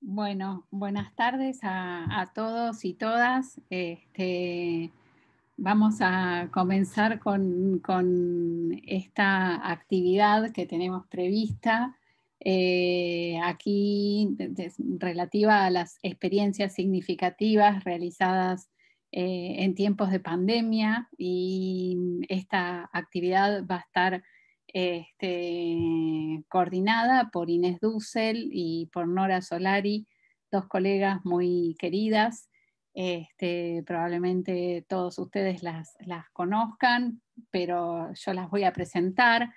Bueno, buenas tardes a todos y todas. Vamos a comenzar con esta actividad que tenemos prevista aquí relativa a las experiencias significativas realizadas en tiempos de pandemia, y esta actividad va a estar coordinada por Inés Dussel y por Nora Solari, dos colegas muy queridas. Probablemente todos ustedes las conozcan, pero yo las voy a presentar.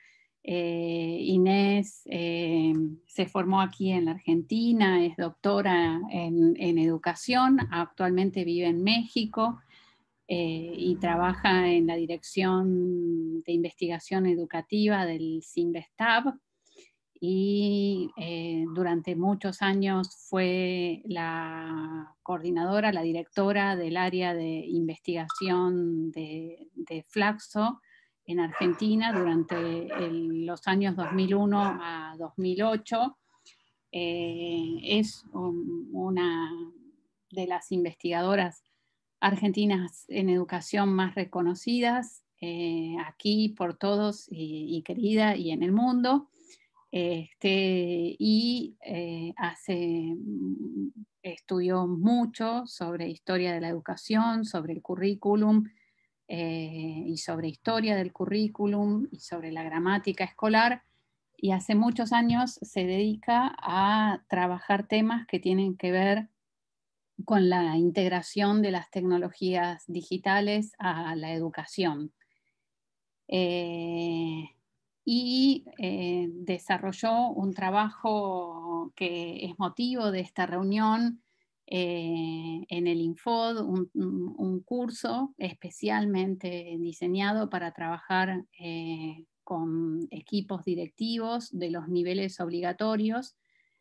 Inés se formó aquí en la Argentina, es doctora en educación, actualmente vive en México. Y trabaja en la Dirección de Investigación Educativa del CINVESTAB, y durante muchos años fue la coordinadora, la directora del área de investigación de Flaxo en Argentina durante los años 2001 a 2008. Es una de las investigadoras argentinas en educación más reconocidas aquí por todos y querida y en el mundo. Estudió mucho sobre historia de la educación, sobre el currículum, y sobre historia del currículum y sobre la gramática escolar, y hace muchos años se dedica a trabajar temas que tienen que ver con la integración de las tecnologías digitales a la educación. Desarrolló un trabajo que es motivo de esta reunión en el Infod, un curso especialmente diseñado para trabajar con equipos directivos de los niveles obligatorios,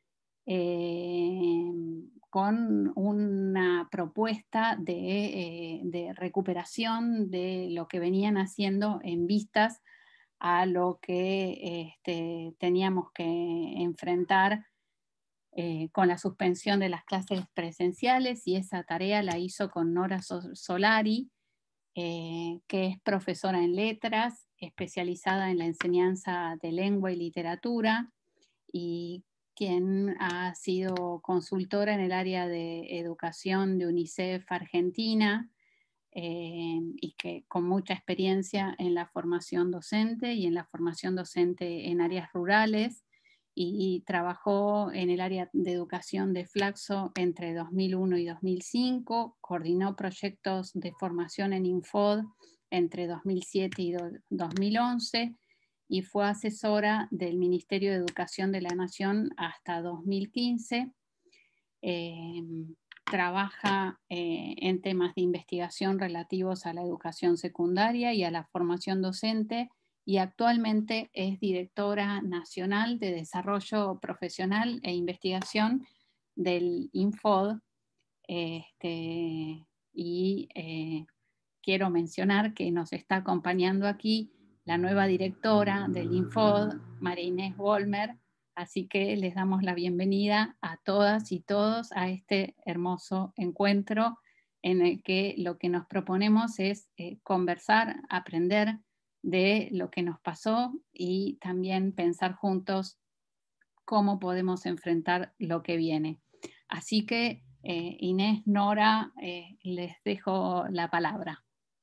con una propuesta de recuperación de lo que venían haciendo en vistas a lo que teníamos que enfrentar con la suspensión de las clases presenciales, y esa tarea la hizo con Nora Solari, que es profesora en letras, especializada en la enseñanza de lengua y literatura, y quien ha sido consultora en el área de educación de UNICEF Argentina, y que con mucha experiencia en la formación docente y en la formación docente en áreas rurales, y trabajó en el área de educación de Flaxo entre 2001 y 2005, coordinó proyectos de formación en Infod entre 2007 y 2011, y fue asesora del Ministerio de Educación de la Nación hasta 2015. Trabaja en temas de investigación relativos a la educación secundaria y a la formación docente, y actualmente es directora nacional de desarrollo profesional e investigación del Infod. Quiero mencionar que nos está acompañando aquí la nueva directora del Infod, María Inés Vollmer, así que les damos la bienvenida a todas y todos a este hermoso encuentro en el que lo que nos proponemos es conversar, aprender de lo que nos pasó y también pensar juntos cómo podemos enfrentar lo que viene. Así que Inés, Nora, les dejo la palabra.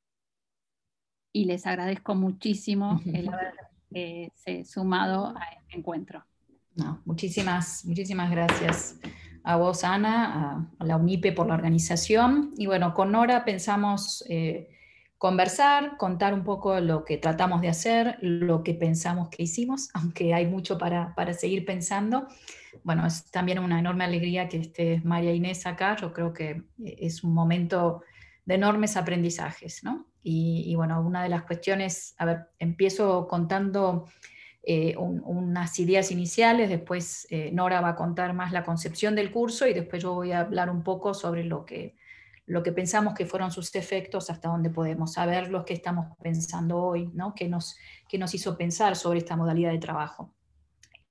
Y les agradezco muchísimo el haberse sumado a este encuentro. No, muchísimas gracias a vos, Ana, a la UNIPE por la organización. Y bueno, con Nora pensamos conversar, contar un poco lo que tratamos de hacer, lo que pensamos que hicimos, aunque hay mucho para seguir pensando. Bueno, es también una enorme alegría que esté María Inés acá. Yo creo que es un momento de enormes aprendizajes, ¿no? Y bueno, una de las cuestiones, a ver, empiezo contando unas ideas iniciales, después Nora va a contar más la concepción del curso, y después yo voy a hablar un poco sobre lo que pensamos que fueron sus efectos, hasta dónde podemos saberlos, qué estamos pensando hoy, ¿no? qué nos hizo pensar sobre esta modalidad de trabajo.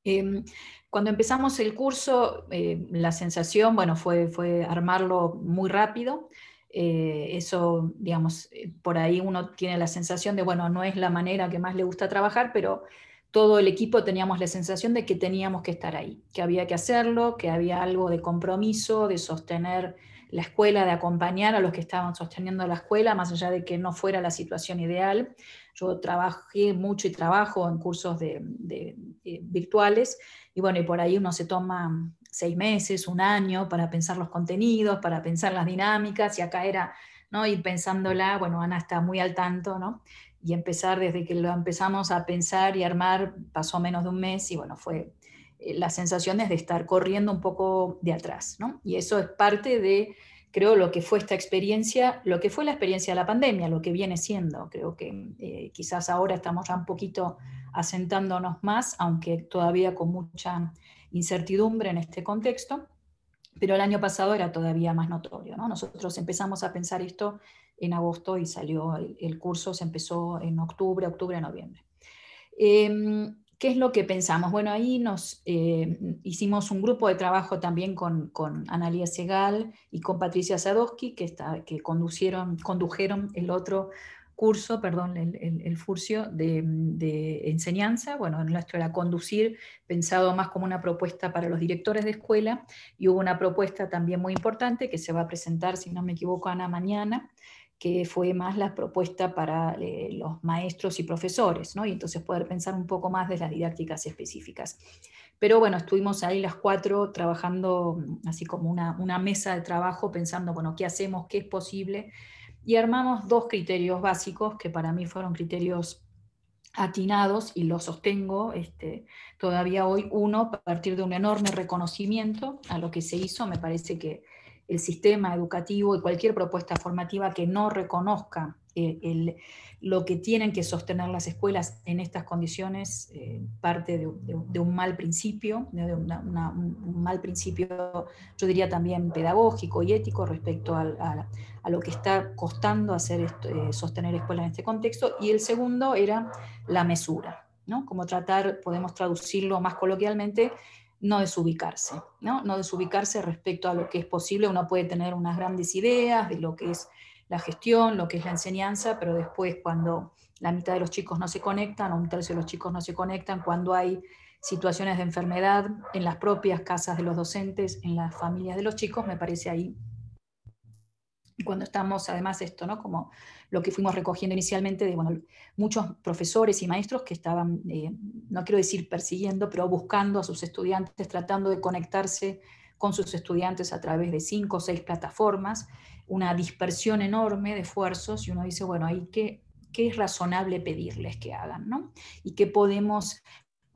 Cuando empezamos el curso, la sensación, bueno, fue armarlo muy rápido. Eso, digamos, por ahí uno tiene la sensación de, bueno, no es la manera que más le gusta trabajar, pero todo el equipo teníamos la sensación de que teníamos que estar ahí, que había que hacerlo, que había algo de compromiso, de sostener la escuela, de acompañar a los que estaban sosteniendo la escuela, más allá de que no fuera la situación ideal. Yo trabajé mucho y trabajo en cursos virtuales, y bueno, y por ahí uno se toma 6 meses, un año para pensar los contenidos, para pensar las dinámicas, y acá era, ¿no?, ir pensándola. Bueno, Ana está muy al tanto, ¿no? Y empezar desde que lo empezamos a pensar y armar, pasó menos de un mes, y bueno, fue las sensaciones de estar corriendo un poco de atrás, ¿no? Y eso es parte de, creo, lo que fue esta experiencia, lo que fue la experiencia de la pandemia, lo que viene siendo. Creo que quizás ahora estamos ya un poquito asentándonos más, aunque todavía con mucha incertidumbre en este contexto, pero el año pasado era todavía más notorio, ¿no? Nosotros empezamos a pensar esto en agosto y salió el curso, se empezó en octubre, noviembre. ¿Qué es lo que pensamos? Bueno, ahí hicimos un grupo de trabajo también con Analía Segal y con Patricia Sadowski, que condujeron el otro curso, perdón, el Furcio de enseñanza. Bueno, el nuestro era conducir, pensado más como una propuesta para los directores de escuela, y hubo una propuesta también muy importante que se va a presentar, si no me equivoco, Ana, mañana, que fue más la propuesta para los maestros y profesores, ¿no? Y entonces poder pensar un poco más de las didácticas específicas. Pero bueno, estuvimos ahí las 4 trabajando así como una mesa de trabajo, pensando, bueno, ¿qué hacemos? ¿Qué es posible? Y armamos 2 criterios básicos que para mí fueron criterios atinados, y los sostengo todavía hoy. Uno, a partir de un enorme reconocimiento a lo que se hizo. Me parece que el sistema educativo y cualquier propuesta formativa que no reconozca lo que tienen que sostener las escuelas en estas condiciones, parte de un mal principio, de un mal principio, yo diría también pedagógico y ético, respecto a lo que está costando sostener escuelas en este contexto. Y el segundo era la mesura, ¿no? Como podemos traducirlo más coloquialmente, no desubicarse, ¿no? No desubicarse respecto a lo que es posible. Uno puede tener unas grandes ideas de lo que es la gestión, lo que es la enseñanza, pero después, cuando la mitad de los chicos no se conectan, o un tercio de los chicos no se conectan, cuando hay situaciones de enfermedad en las propias casas de los docentes, en las familias de los chicos, me parece ahí, cuando estamos, además, esto, ¿no?, como lo que fuimos recogiendo inicialmente de, bueno, muchos profesores y maestros que estaban, no quiero decir persiguiendo, pero buscando a sus estudiantes, tratando de conectarse con sus estudiantes a través de 5 o 6 plataformas, una dispersión enorme de esfuerzos, y uno dice, bueno, ahí qué es razonable pedirles que hagan, ¿no? Y qué podemos,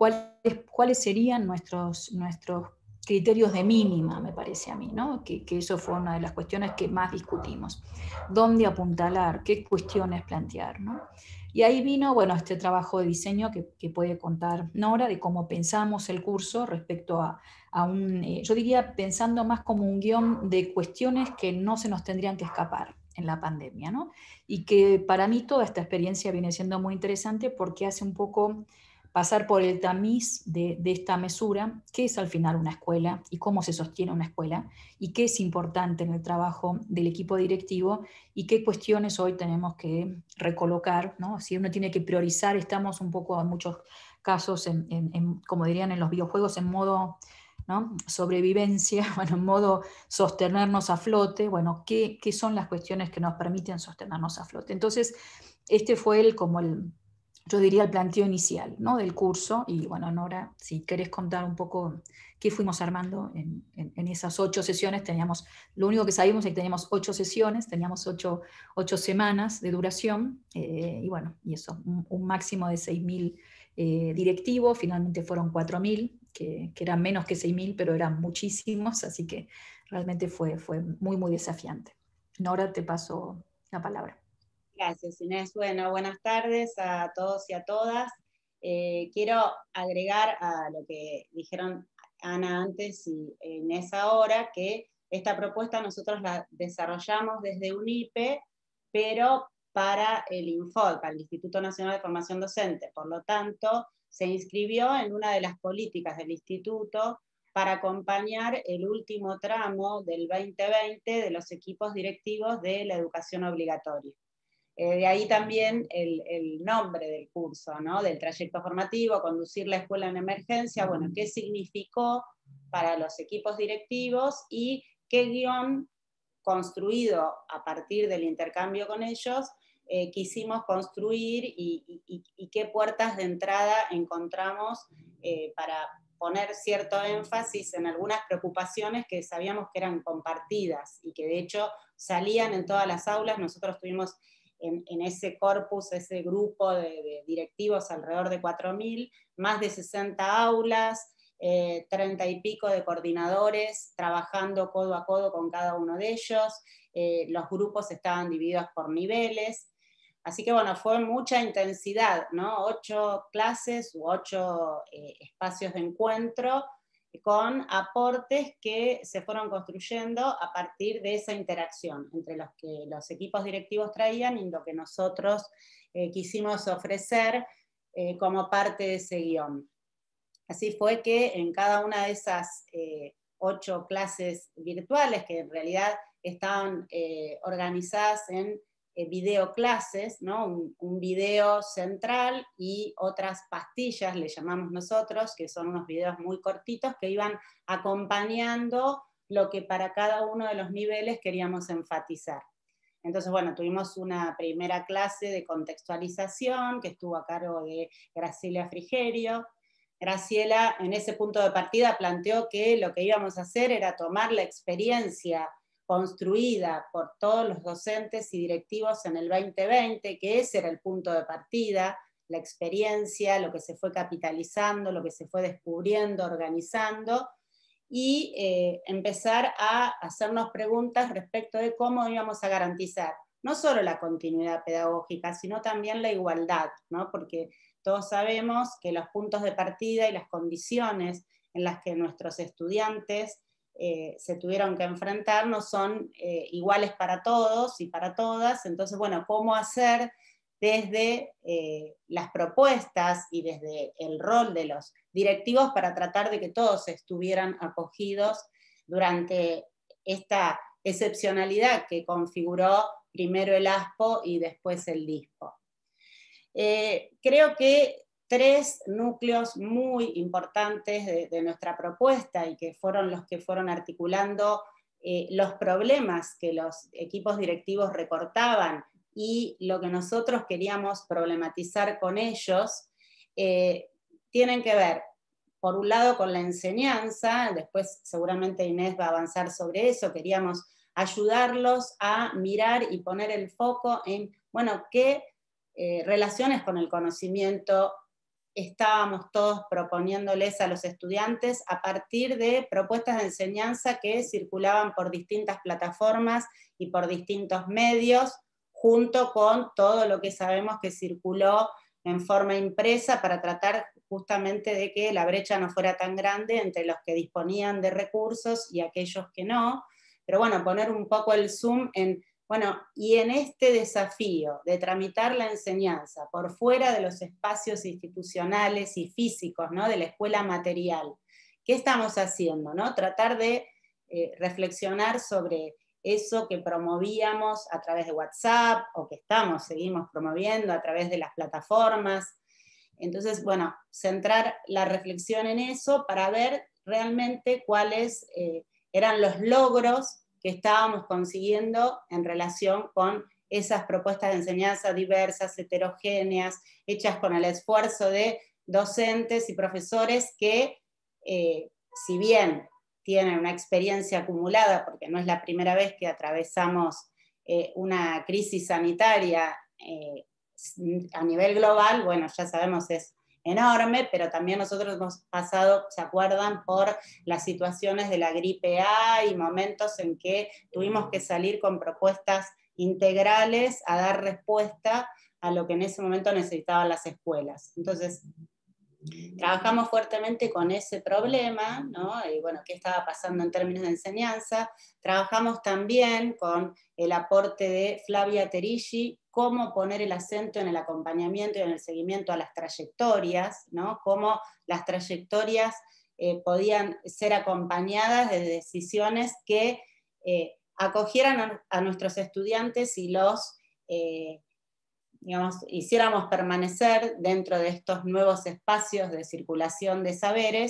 cuáles serían nuestros criterios de mínima, me parece a mí, ¿no? Que eso fue una de las cuestiones que más discutimos. ¿Dónde apuntalar? ¿Qué cuestiones plantear, ¿no? Y ahí vino, bueno, este trabajo de diseño que puede contar Nora, de cómo pensamos el curso respecto a yo diría, pensando más como un guión de cuestiones que no se nos tendrían que escapar en la pandemia, ¿no? Y que para mí toda esta experiencia viene siendo muy interesante, porque hace un poco pasar por el tamiz de esta mesura, qué es al final una escuela y cómo se sostiene una escuela, y qué es importante en el trabajo del equipo directivo, y qué cuestiones hoy tenemos que recolocar, ¿no? Si uno tiene que priorizar, estamos un poco en muchos casos, como dirían en los videojuegos, en modo, ¿no?, sobrevivencia, bueno, en modo sostenernos a flote. Bueno, ¿qué son las cuestiones que nos permiten sostenernos a flote? Entonces, este fue yo diría, el planteo inicial, ¿no?, del curso. Y bueno, Nora, si querés contar un poco qué fuimos armando en esas 8 sesiones. Lo único que sabíamos es que teníamos 8 sesiones, teníamos 8 semanas de duración, y bueno, y eso, un máximo de 6.000 directivos. Finalmente fueron 4.000, que eran menos que 6.000, pero eran muchísimos, así que realmente fue muy, muy desafiante. Nora, te paso la palabra. Gracias, Inés. Bueno, buenas tardes a todos y a todas. Quiero agregar a lo que dijeron Ana antes y Inés ahora, que esta propuesta nosotros la desarrollamos desde UNIPE, pero para el INFOD, para el Instituto Nacional de Formación Docente. Por lo tanto, se inscribió en una de las políticas del instituto para acompañar el último tramo del 2020 de los equipos directivos de la educación obligatoria. De ahí también el nombre del curso, ¿no? Del trayecto formativo, conducir la escuela en emergencia, bueno, qué significó para los equipos directivos y qué guión construido a partir del intercambio con ellos quisimos construir y qué puertas de entrada encontramos para poner cierto énfasis en algunas preocupaciones que sabíamos que eran compartidas y que de hecho salían en todas las aulas. Nosotros tuvimos en ese corpus, ese grupo de directivos, alrededor de 4.000, más de 60 aulas, 30 y pico de coordinadores trabajando codo a codo con cada uno de ellos. Los grupos estaban divididos por niveles. Así que bueno, fue mucha intensidad, ¿no? 8 clases u 8 espacios de encuentro con aportes que se fueron construyendo a partir de esa interacción entre los que los equipos directivos traían y lo que nosotros quisimos ofrecer como parte de ese guión. Así fue que en cada una de esas 8 clases virtuales, que en realidad estaban organizadas en videoclases, ¿no? Un video central y otras pastillas, le llamamos nosotros, que son unos videos muy cortitos que iban acompañando lo que para cada uno de los niveles queríamos enfatizar. Entonces, bueno, tuvimos una primera clase de contextualización que estuvo a cargo de Graciela Frigerio. Graciela, en ese punto de partida, planteó que lo que íbamos a hacer era tomar la experiencia construida por todos los docentes y directivos en el 2020, que ese era el punto de partida, la experiencia, lo que se fue capitalizando, lo que se fue descubriendo, organizando, y empezar a hacernos preguntas respecto de cómo íbamos a garantizar no solo la continuidad pedagógica, sino también la igualdad, ¿no? Porque todos sabemos que los puntos de partida y las condiciones en las que nuestros estudiantes se tuvieron que enfrentar no son iguales para todos y para todas. Entonces, bueno, ¿cómo hacer desde las propuestas y desde el rol de los directivos para tratar de que todos estuvieran acogidos durante esta excepcionalidad que configuró primero el ASPO y después el DISPO? Creo que 3 núcleos muy importantes de nuestra propuesta y que fueron los que fueron articulando los problemas que los equipos directivos reportaban y lo que nosotros queríamos problematizar con ellos, tienen que ver, por un lado, con la enseñanza. Después seguramente Inés va a avanzar sobre eso. Queríamos ayudarlos a mirar y poner el foco en, bueno, qué relaciones con el conocimiento estábamos todos proponiéndoles a los estudiantes a partir de propuestas de enseñanza que circulaban por distintas plataformas y por distintos medios, junto con todo lo que sabemos que circuló en forma impresa para tratar justamente de que la brecha no fuera tan grande entre los que disponían de recursos y aquellos que no. Pero bueno, poner un poco el zoom en, bueno, y en este desafío de tramitar la enseñanza por fuera de los espacios institucionales y físicos, ¿no? De la escuela material, ¿qué estamos haciendo, ¿no? Tratar de reflexionar sobre eso que promovíamos a través de WhatsApp, o que seguimos promoviendo a través de las plataformas. Entonces, bueno, centrar la reflexión en eso para ver realmente cuáles eran los logros que estábamos consiguiendo en relación con esas propuestas de enseñanza diversas, heterogéneas, hechas con el esfuerzo de docentes y profesores que, si bien tienen una experiencia acumulada, porque no es la primera vez que atravesamos una crisis sanitaria a nivel global, bueno, ya sabemos es enorme, pero también nosotros hemos pasado, ¿se acuerdan?, por las situaciones de la gripe A y momentos en que tuvimos que salir con propuestas integrales a dar respuesta a lo que en ese momento necesitaban las escuelas. Entonces, trabajamos fuertemente con ese problema, ¿no? Y bueno, qué estaba pasando en términos de enseñanza. Trabajamos también con el aporte de Flavia Terigi, cómo poner el acento en el acompañamiento y en el seguimiento a las trayectorias, ¿no? Cómo las trayectorias podían ser acompañadas de decisiones que acogieran a nuestros estudiantes y los digamos, hiciéramos permanecer dentro de estos nuevos espacios de circulación de saberes,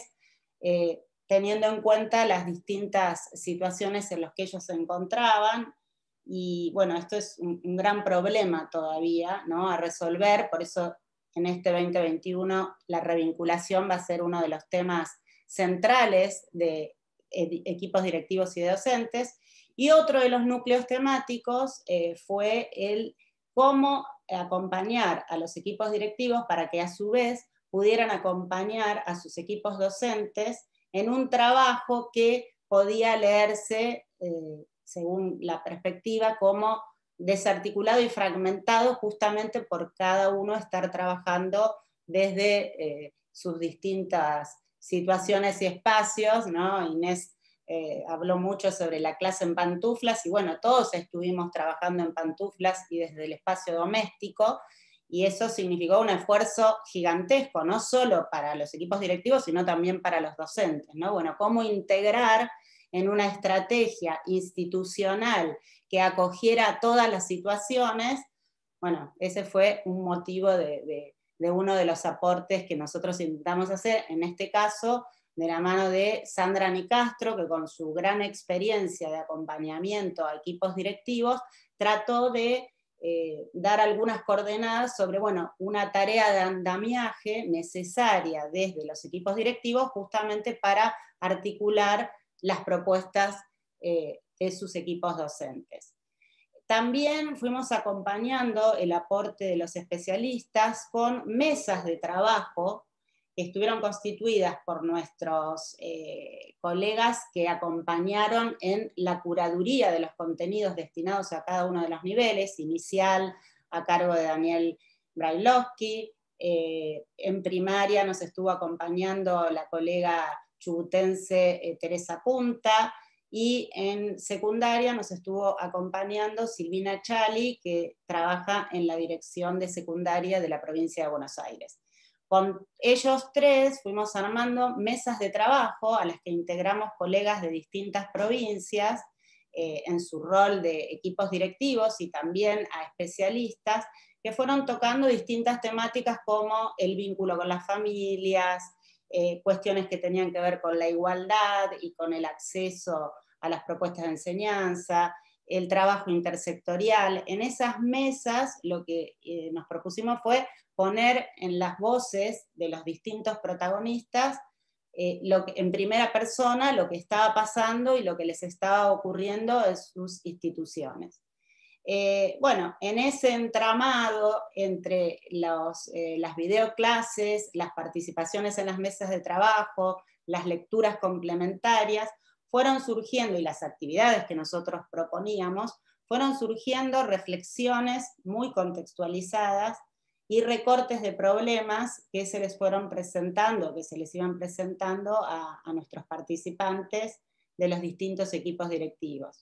teniendo en cuenta las distintas situaciones en las que ellos se encontraban. Y bueno, esto es un gran problema todavía, ¿no?, a resolver, por eso en este 2021 la revinculación va a ser uno de los temas centrales de equipos directivos y de docentes. Y otro de los núcleos temáticos fue el cómo acompañar a los equipos directivos para que a su vez pudieran acompañar a sus equipos docentes en un trabajo que podía leerse, según la perspectiva, como desarticulado y fragmentado, justamente por cada uno estar trabajando desde sus distintas situaciones y espacios, ¿no? Inés habló mucho sobre la clase en pantuflas, y bueno, todos estuvimos trabajando en pantuflas y desde el espacio doméstico, y eso significó un esfuerzo gigantesco, no solo para los equipos directivos, sino también para los docentes, ¿no? Bueno, cómo integrar en una estrategia institucional que acogiera todas las situaciones. Bueno, ese fue un motivo de uno de los aportes que nosotros intentamos hacer, en este caso, de la mano de Sandra Nicastro, que con su gran experiencia de acompañamiento a equipos directivos, trató de dar algunas coordenadas sobre, bueno, una tarea de andamiaje necesaria desde los equipos directivos justamente para articular las propuestas de sus equipos docentes. También fuimos acompañando el aporte de los especialistas con mesas de trabajo que estuvieron constituidas por nuestros colegas que acompañaron en la curaduría de los contenidos destinados a cada uno de los niveles, inicial a cargo de Daniel Brailovsky, en primaria nos estuvo acompañando la colega chubutense Teresa Punta, y en secundaria nos estuvo acompañando Silvina Chali, que trabaja en la dirección de secundaria de la provincia de Buenos Aires. Con ellos tres fuimos armando mesas de trabajo a las que integramos colegas de distintas provincias en su rol de equipos directivos y también a especialistas que fueron tocando distintas temáticas como el vínculo con las familias, cuestiones que tenían que ver con la igualdad y con el acceso a las propuestas de enseñanza, el trabajo intersectorial. En esas mesas lo que nos propusimos fue poner en las voces de los distintos protagonistas en primera persona lo que estaba pasando y lo que les estaba ocurriendo en sus instituciones. Bueno, en ese entramado entre las videoclases, las participaciones en las mesas de trabajo, las lecturas complementarias, fueron surgiendo, y las actividades que nosotros proponíamos, fueron surgiendo reflexiones muy contextualizadas y recortes de problemas que se les fueron presentando, que se les iban presentando a nuestros participantes de los distintos equipos directivos.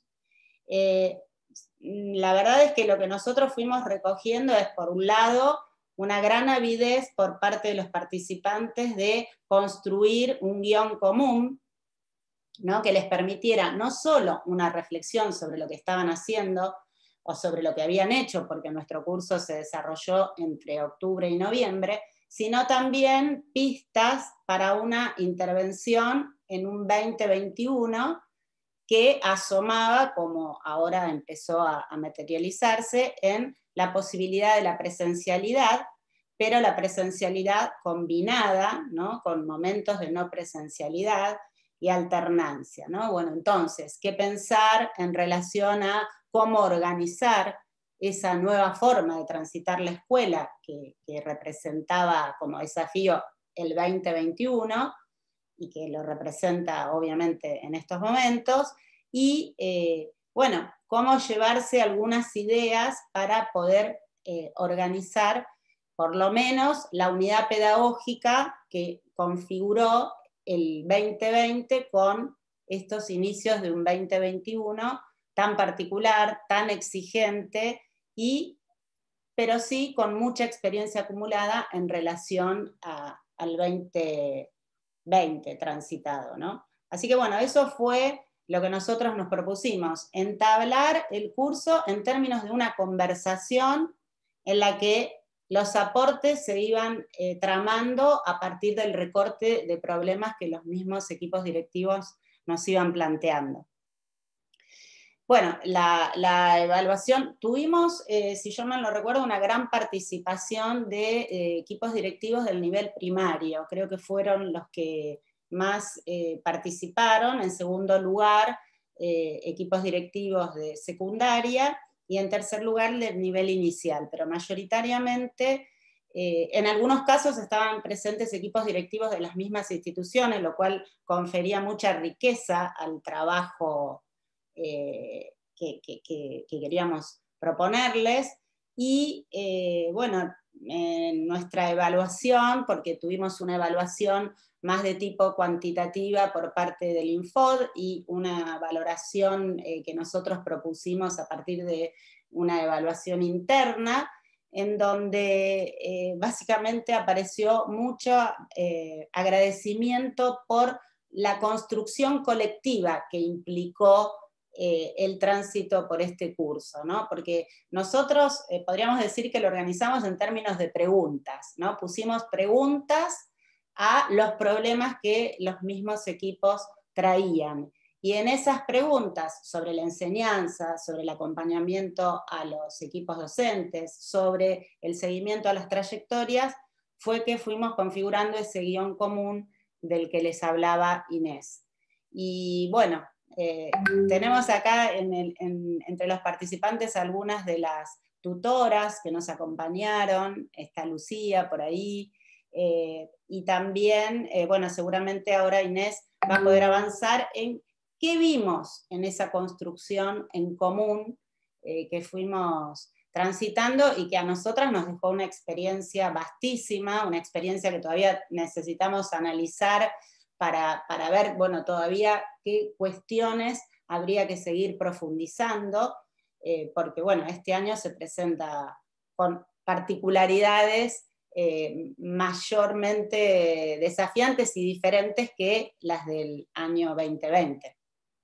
La verdad es que lo que nosotros fuimos recogiendo es, por un lado, una gran avidez por parte de los participantes de construir un guión común, ¿no?, que les permitiera no solo una reflexión sobre lo que estaban haciendo o sobre lo que habían hecho, porque nuestro curso se desarrolló entre octubre y noviembre, sino también pistas para una intervención en un 2021 que asomaba, como ahora empezó a materializarse, en la posibilidad de la presencialidad, pero la presencialidad combinada, ¿no?, con momentos de no presencialidad y alternancia, ¿no? Bueno, entonces, ¿qué pensar en relación a cómo organizar esa nueva forma de transitar la escuela que representaba como desafío el 2021 y que lo representa obviamente en estos momentos? Y bueno, cómo llevarse algunas ideas para poder organizar por lo menos la unidad pedagógica que configuró el 2020 con estos inicios de un 2021 tan particular, tan exigente y pero sí con mucha experiencia acumulada en relación al 2020 transitado, ¿no? Así que bueno, eso fue lo que nosotros nos propusimos, entablar el curso en términos de una conversación en la que los aportes se iban tramando a partir del recorte de problemas que los mismos equipos directivos nos iban planteando. Bueno, la evaluación, tuvimos, si yo mal no recuerdo, una gran participación de equipos directivos del nivel primario, creo que fueron los que más participaron. En segundo lugar, equipos directivos de secundaria, y en tercer lugar del nivel inicial, pero mayoritariamente, en algunos casos estaban presentes equipos directivos de las mismas instituciones, lo cual confería mucha riqueza al trabajo que queríamos proponerles. Y bueno, en nuestra evaluación, porque tuvimos una evaluación más de tipo cuantitativa por parte del Infod y una valoración que nosotros propusimos a partir de una evaluación interna, en donde básicamente apareció mucho agradecimiento por la construcción colectiva que implicó el tránsito por este curso, ¿no? Porque nosotros podríamos decir que lo organizamos en términos de preguntas, ¿no? Pusimos preguntas a los problemas que los mismos equipos traían. Y en esas preguntas sobre la enseñanza, sobre el acompañamiento a los equipos docentes, sobre el seguimiento a las trayectorias, fue que fuimos configurando ese guión común del que les hablaba Inés. Y bueno, tenemos acá entre los participantes algunas de las tutoras que nos acompañaron, está Lucía por ahí, y también, bueno, seguramente ahora Inés va a poder avanzar en qué vimos en esa construcción en común que fuimos transitando y que a nosotras nos dejó una experiencia vastísima, una experiencia que todavía necesitamos analizar para ver, bueno, todavía qué cuestiones habría que seguir profundizando, porque, bueno, este año se presenta con particularidades mayormente desafiantes y diferentes que las del año 2020.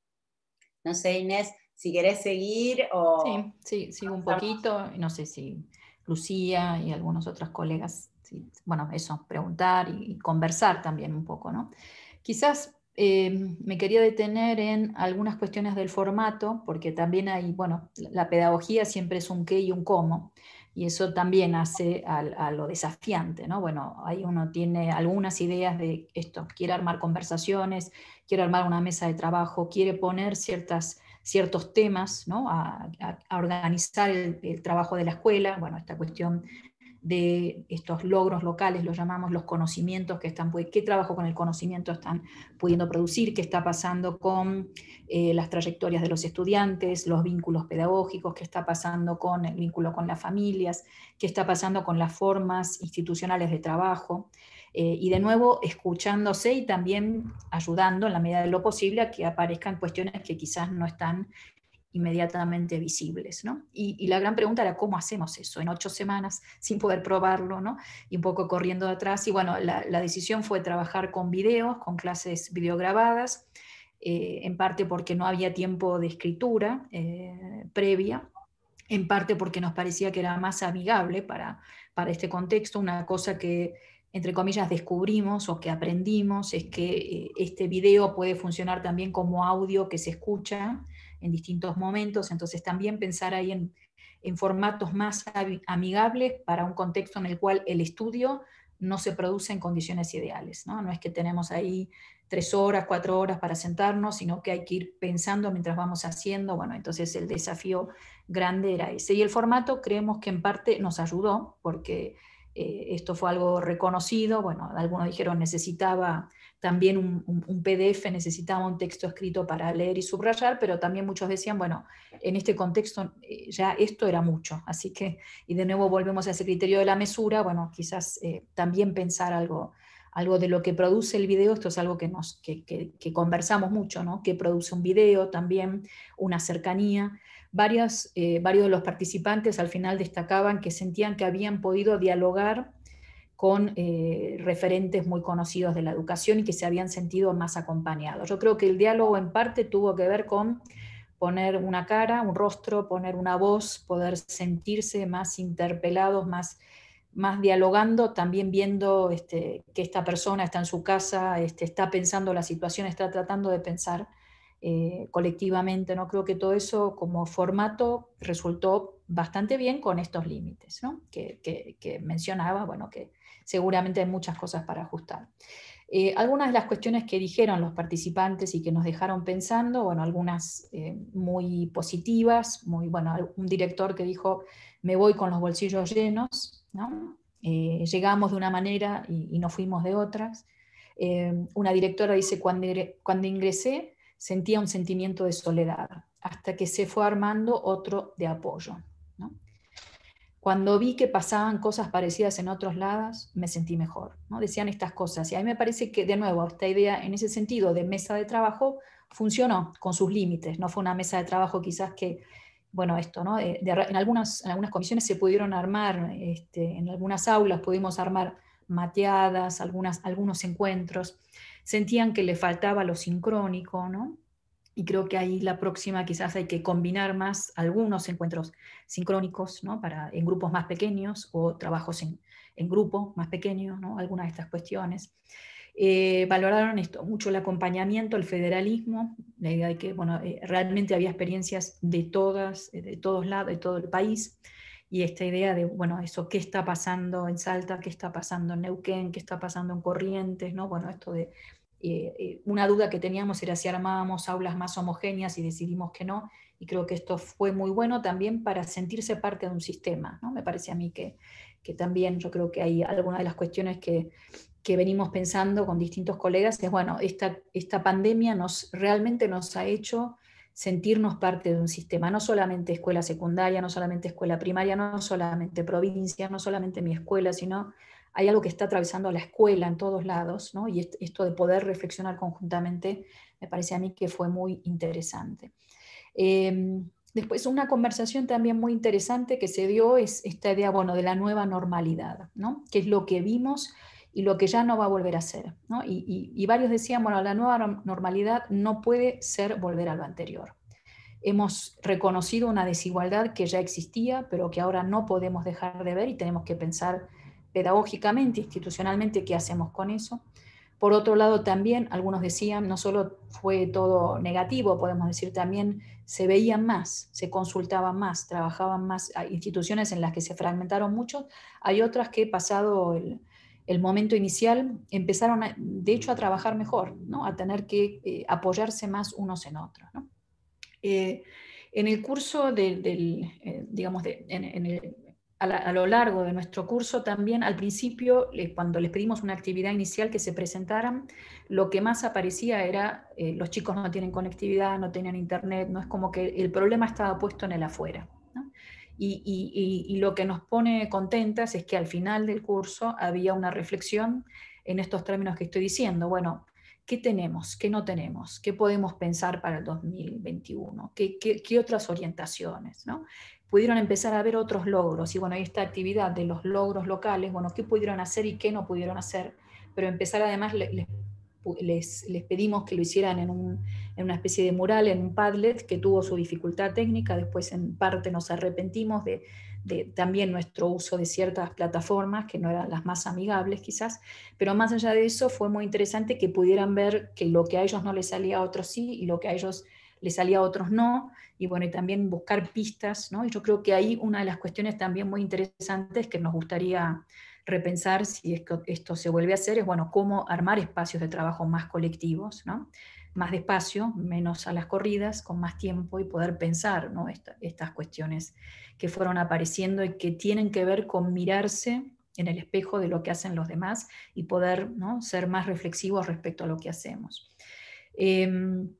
No sé, Inés, si querés seguir o... Sí, sigo un poquito, no sé si Lucía y algunos otros colegas, sí, bueno, eso, preguntar y conversar también un poco, ¿no? Quizás me quería detener en algunas cuestiones del formato, porque también hay, bueno, la pedagogía siempre es un qué y un cómo, y eso también hace a lo desafiante, ¿no? Bueno, ahí uno tiene algunas ideas de esto, quiere armar conversaciones, quiere armar una mesa de trabajo, quiere poner ciertos temas, ¿no? a organizar el trabajo de la escuela, bueno, esta cuestión de estos logros locales, los llamamos los conocimientos que están, qué trabajo con el conocimiento están pudiendo producir, qué está pasando con las trayectorias de los estudiantes, los vínculos pedagógicos, qué está pasando con el vínculo con las familias, qué está pasando con las formas institucionales de trabajo, y de nuevo escuchándose y también ayudando en la medida de lo posible a que aparezcan cuestiones que quizás no están inmediatamente visibles, ¿no? Y la gran pregunta era cómo hacemos eso en 8 semanas sin poder probarlo, ¿no? Y un poco corriendo de atrás, y bueno, la decisión fue trabajar con videos, con clases videograbadas, en parte porque no había tiempo de escritura previa, en parte porque nos parecía que era más amigable para este contexto. Una cosa que, entre comillas, descubrimos o que aprendimos es que este video puede funcionar también como audio que se escucha en distintos momentos, entonces también pensar ahí en formatos más amigables para un contexto en el cual el estudio no se produce en condiciones ideales, ¿no? No es que tenemos ahí 3 horas, 4 horas para sentarnos, sino que hay que ir pensando mientras vamos haciendo. Bueno, entonces el desafío grande era ese. Y el formato creemos que en parte nos ayudó, porque esto fue algo reconocido. Bueno, algunos dijeron necesitaba también un PDF, necesitaba un texto escrito para leer y subrayar, pero también muchos decían, bueno, en este contexto ya esto era mucho, así que, y de nuevo volvemos a ese criterio de la mesura, bueno, quizás también pensar algo algo de lo que produce el video. Esto es algo que conversamos mucho, ¿no? Que produce un video también, una cercanía. Varios de los participantes al final destacaban que sentían que habían podido dialogar con referentes muy conocidos de la educación y que se habían sentido más acompañados. Yo creo que el diálogo en parte tuvo que ver con poner una cara, un rostro, poner una voz, poder sentirse más interpelados, más dialogando, también viendo que esta persona está en su casa, está pensando la situación, está tratando de pensar colectivamente, ¿no? Creo que todo eso como formato resultó bastante bien con estos límites, ¿no? que mencionaba, bueno, que seguramente hay muchas cosas para ajustar. Algunas de las cuestiones que dijeron los participantes y que nos dejaron pensando, bueno, algunas muy positivas, bueno, un director que dijo, me voy con los bolsillos llenos, ¿no? Llegamos de una manera y nos fuimos de otras. Una directora dice, cuando ingresé sentía un sentimiento de soledad, hasta que se fue armando otro de apoyo, ¿no? Cuando vi que pasaban cosas parecidas en otros lados, me sentí mejor, ¿no? Decían estas cosas. Y a mí me parece que, de nuevo, esta idea en ese sentido de mesa de trabajo funcionó con sus límites. No fue una mesa de trabajo quizás que, bueno, esto, ¿no? En algunas comisiones se pudieron armar, en algunas aulas pudimos armar mateadas, algunos encuentros. Sentían que le faltaba lo sincrónico, ¿no? Y creo que ahí la próxima quizás hay que combinar más algunos encuentros sincrónicos, ¿no? En grupos más pequeños o trabajos en grupo más pequeños, ¿no? Algunas de estas cuestiones. Valoraron mucho el acompañamiento, el federalismo, la idea de que bueno, realmente había experiencias de todos lados, de todo el país, y esta idea de, bueno, eso, qué está pasando en Salta, qué está pasando en Neuquén, qué está pasando en Corrientes, ¿no? Bueno, esto de una duda que teníamos era si armábamos aulas más homogéneas y decidimos que no, y creo que esto fue muy bueno también para sentirse parte de un sistema, ¿no? Me parece a mí que también yo creo que hay algunas de las cuestiones que venimos pensando con distintos colegas es, bueno, esta pandemia realmente nos ha hecho sentirnos parte de un sistema, no solamente escuela secundaria, no solamente escuela primaria, no solamente provincia, no solamente mi escuela, sino hay algo que está atravesando la escuela en todos lados, ¿no? Y esto de poder reflexionar conjuntamente me parece a mí que fue muy interesante. Después una conversación también muy interesante que se dio es esta idea, bueno, de la nueva normalidad, ¿no? Que es lo que vimos y lo que ya no va a volver a ser, ¿no? Y varios decían, bueno, la nueva normalidad no puede ser volver a lo anterior. Hemos reconocido una desigualdad que ya existía, pero que ahora no podemos dejar de ver y tenemos que pensar pedagógicamente, institucionalmente, qué hacemos con eso. Por otro lado, también algunos decían, no solo fue todo negativo, podemos decir también, se veían más, se consultaban más, trabajaban más. Hay instituciones en las que se fragmentaron mucho, hay otras que pasado el momento inicial empezaron, de hecho, a trabajar mejor, ¿no? A tener que apoyarse más unos en otros, ¿no? En el curso a lo largo de nuestro curso también, al principio, cuando les pedimos una actividad inicial que se presentaran, lo que más aparecía era los chicos no tienen conectividad, no tenían internet, no es como que el problema estaba puesto en el afuera, ¿no? Y lo que nos pone contentas es que al final del curso había una reflexión en estos términos que estoy diciendo. Bueno, ¿qué tenemos? ¿Qué no tenemos? ¿Qué podemos pensar para el 2021? ¿Qué otras orientaciones, ¿no? Pudieron empezar a ver otros logros, y bueno, esta actividad de los logros locales, bueno, qué pudieron hacer y qué no pudieron hacer, pero empezar además, les pedimos que lo hicieran en una especie de mural, en un Padlet, que tuvo su dificultad técnica, después en parte nos arrepentimos de también nuestro uso de ciertas plataformas que no eran las más amigables quizás, pero más allá de eso fue muy interesante que pudieran ver que lo que a ellos no les salía a otros sí, y lo que a ellos les salía a otros no, y bueno, y también buscar pistas, ¿no? Y yo creo que ahí una de las cuestiones también muy interesantes que nos gustaría repensar si esto se vuelve a hacer es, bueno, cómo armar espacios de trabajo más colectivos, ¿no? Más despacio, menos a las corridas, con más tiempo, y poder pensar, ¿no? Estas cuestiones que fueron apareciendo y que tienen que ver con mirarse en el espejo de lo que hacen los demás y poder, ¿no? Ser más reflexivos respecto a lo que hacemos.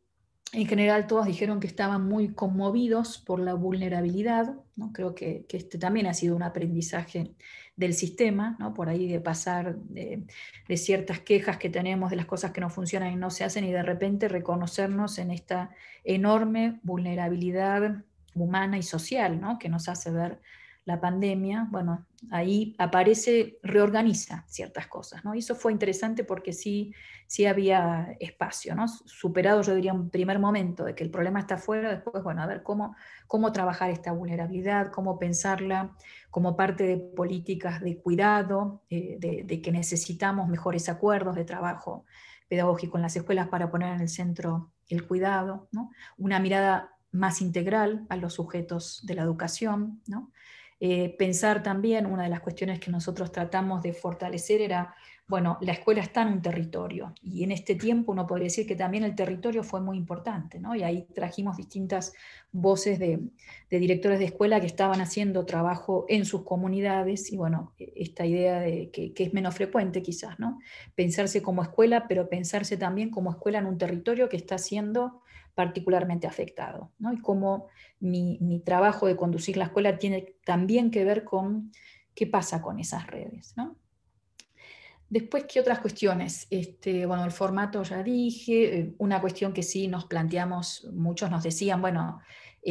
En general todos dijeron que estaban muy conmovidos por la vulnerabilidad, ¿no? Creo que este también ha sido un aprendizaje del sistema, ¿no? Por ahí de pasar de ciertas quejas que tenemos de las cosas que no funcionan y no se hacen, y de repente reconocernos en esta enorme vulnerabilidad humana y social, ¿no? Que nos hace ver la pandemia. Bueno, ahí aparece, reorganiza ciertas cosas, ¿no? Y eso fue interesante porque sí había espacio, ¿no? Superado, yo diría, un primer momento de que el problema está afuera, después, bueno, a ver cómo trabajar esta vulnerabilidad, cómo pensarla como parte de políticas de cuidado, de que necesitamos mejores acuerdos de trabajo pedagógico en las escuelas para poner en el centro el cuidado, ¿no? Una mirada más integral a los sujetos de la educación, ¿no? Pensar también, una de las cuestiones que nosotros tratamos de fortalecer era, bueno, la escuela está en un territorio, y en este tiempo uno podría decir que también el territorio fue muy importante, ¿no? Y ahí trajimos distintas voces de directores de escuela que estaban haciendo trabajo en sus comunidades, y bueno, esta idea de que es menos frecuente quizás, ¿no? Pensarse como escuela, pero pensarse también como escuela en un territorio que está siendo particularmente afectado, ¿no? Y cómo mi trabajo de conducir la escuela tiene también que ver con qué pasa con esas redes, ¿no? Después, ¿qué otras cuestiones? Bueno, el formato ya dije, una cuestión que sí nos planteamos, muchos nos decían, bueno,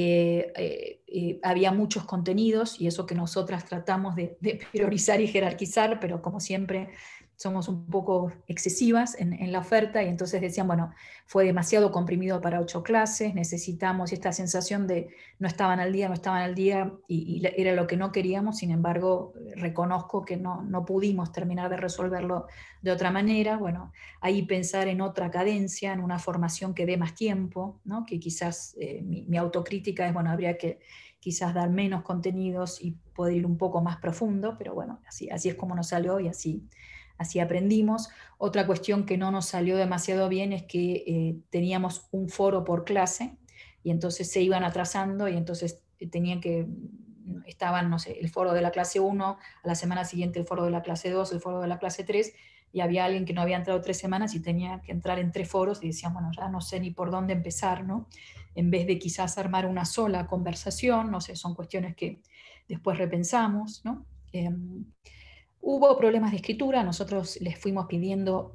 había muchos contenidos, y eso que nosotras tratamos de priorizar y jerarquizar, pero como siempre somos un poco excesivas en la oferta, y entonces decían, bueno, fue demasiado comprimido para 8 clases, necesitamos esta sensación de no estaban al día, y era lo que no queríamos. Sin embargo, reconozco que no pudimos terminar de resolverlo de otra manera. Bueno, ahí pensar en otra cadencia, en una formación que dé más tiempo, ¿no? Que quizás mi autocrítica es, bueno, habría que quizás dar menos contenidos y poder ir un poco más profundo, pero bueno, así es como nos salió, y así aprendimos. Otra cuestión que no nos salió demasiado bien es que teníamos un foro por clase, y entonces se iban atrasando, y entonces estaban, no sé, el foro de la clase 1, a la semana siguiente el foro de la clase 2, el foro de la clase 3, y había alguien que no había entrado 3 semanas y tenía que entrar en 3 foros, y decían, bueno, ya no sé ni por dónde empezar, ¿no? En vez de quizás armar una sola conversación, no sé, son cuestiones que después repensamos, ¿no? Hubo problemas de escritura, nosotros les fuimos pidiendo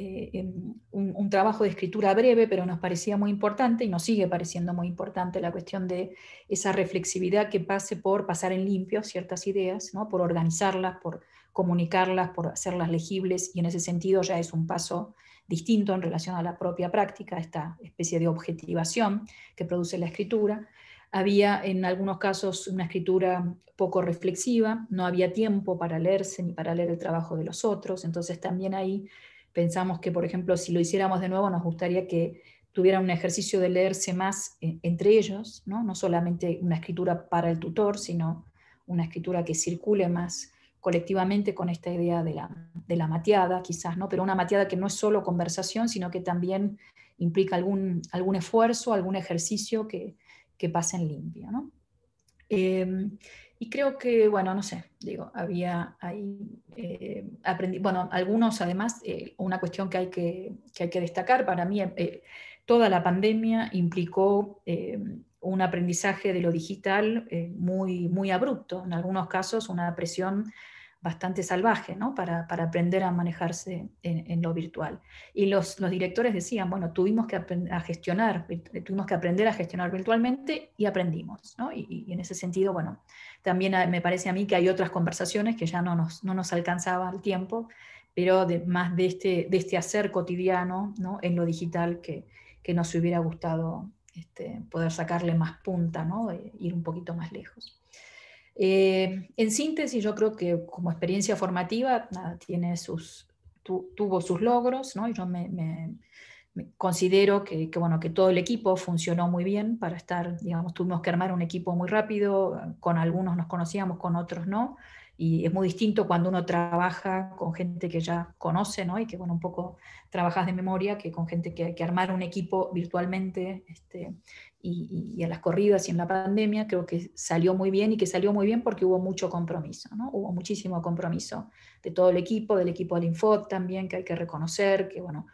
un trabajo de escritura breve, pero nos parecía muy importante, y nos sigue pareciendo muy importante, la cuestión de esa reflexividad que pase por pasar en limpio ciertas ideas, ¿no? Por organizarlas, por comunicarlas, por hacerlas legibles, y en ese sentido ya es un paso distinto en relación a la propia práctica, esta especie de objetivación que produce la escritura. Había en algunos casos una escritura poco reflexiva, no había tiempo para leerse ni para leer el trabajo de los otros, entonces también ahí pensamos que, por ejemplo, si lo hiciéramos de nuevo, nos gustaría que tuvieran un ejercicio de leerse más entre ellos, ¿no? No solamente una escritura para el tutor, sino una escritura que circule más colectivamente, con esta idea de la mateada, quizás, ¿no? Pero una mateada que no es solo conversación, sino que también implica algún esfuerzo, algún ejercicio que pasen limpio, ¿no? Y creo que, bueno, no sé, digo, había ahí, aprendí, bueno, algunos además, una cuestión que hay que destacar, para mí, toda la pandemia implicó un aprendizaje de lo digital muy, muy abrupto, en algunos casos una presión bastante salvaje, ¿no? Para aprender a manejarse en lo virtual. Y los directores decían, bueno, tuvimos que aprender a gestionar virtualmente, y aprendimos, ¿no? Y en ese sentido, bueno, también me parece a mí que hay otras conversaciones que ya no nos alcanzaba el tiempo, pero más de este hacer cotidiano, ¿no? En lo digital, que nos hubiera gustado poder sacarle más punta, ¿no? Ir un poquito más lejos. En síntesis, yo creo que como experiencia formativa, nada, tuvo sus logros, ¿no? Y yo me considero bueno, que todo el equipo funcionó muy bien para estar, digamos, tuvimos que armar un equipo muy rápido, con algunos nos conocíamos, con otros no, y es muy distinto cuando uno trabaja con gente que ya conoce, ¿no? Y que, bueno, un poco trabajas de memoria, que con gente que hay que armar un equipo virtualmente, y a las corridas y en la pandemia. Creo que salió muy bien, y que salió muy bien porque hubo mucho compromiso, ¿no? Hubo muchísimo compromiso de todo el equipo, del equipo del Infod también, que hay que reconocer, que, bueno,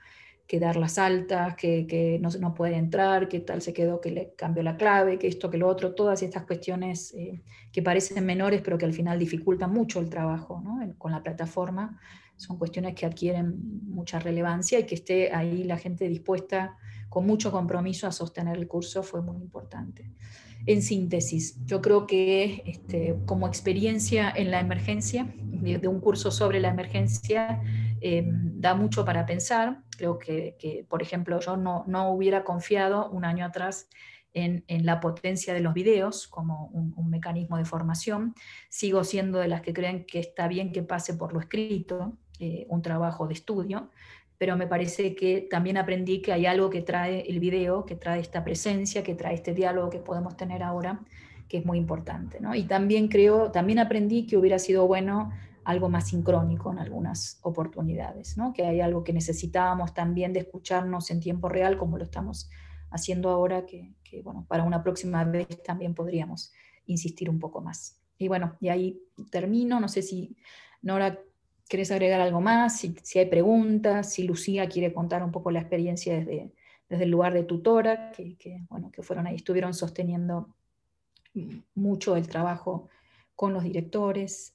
dar las altas, que no puede entrar, que tal se quedó, que le cambió la clave, que esto, que lo otro, todas estas cuestiones que parecen menores, pero que al final dificultan mucho el trabajo, ¿no? Con la plataforma, son cuestiones que adquieren mucha relevancia, y que esté ahí la gente dispuesta con mucho compromiso a sostener el curso fue muy importante. En síntesis, yo creo que como experiencia en la emergencia, de un curso sobre la emergencia, da mucho para pensar. Creo que por ejemplo, yo no hubiera confiado un año atrás en la potencia de los videos como un mecanismo de formación. Sigo siendo de las que creen que está bien que pase por lo escrito, un trabajo de estudio, pero me parece que también aprendí que hay algo que trae el video, que trae esta presencia, que trae este diálogo que podemos tener ahora, que es muy importante, ¿no? Y también aprendí que hubiera sido bueno algo más sincrónico en algunas oportunidades, ¿no? Que hay algo que necesitábamos también de escucharnos en tiempo real, como lo estamos haciendo ahora, que bueno, para una próxima vez también podríamos insistir un poco más. Y bueno, y ahí termino. No sé si Nora ¿querés agregar algo más? Si hay preguntas, si Lucía quiere contar un poco la experiencia desde el lugar de tutora, bueno, que fueron ahí, estuvieron sosteniendo mucho el trabajo con los directores.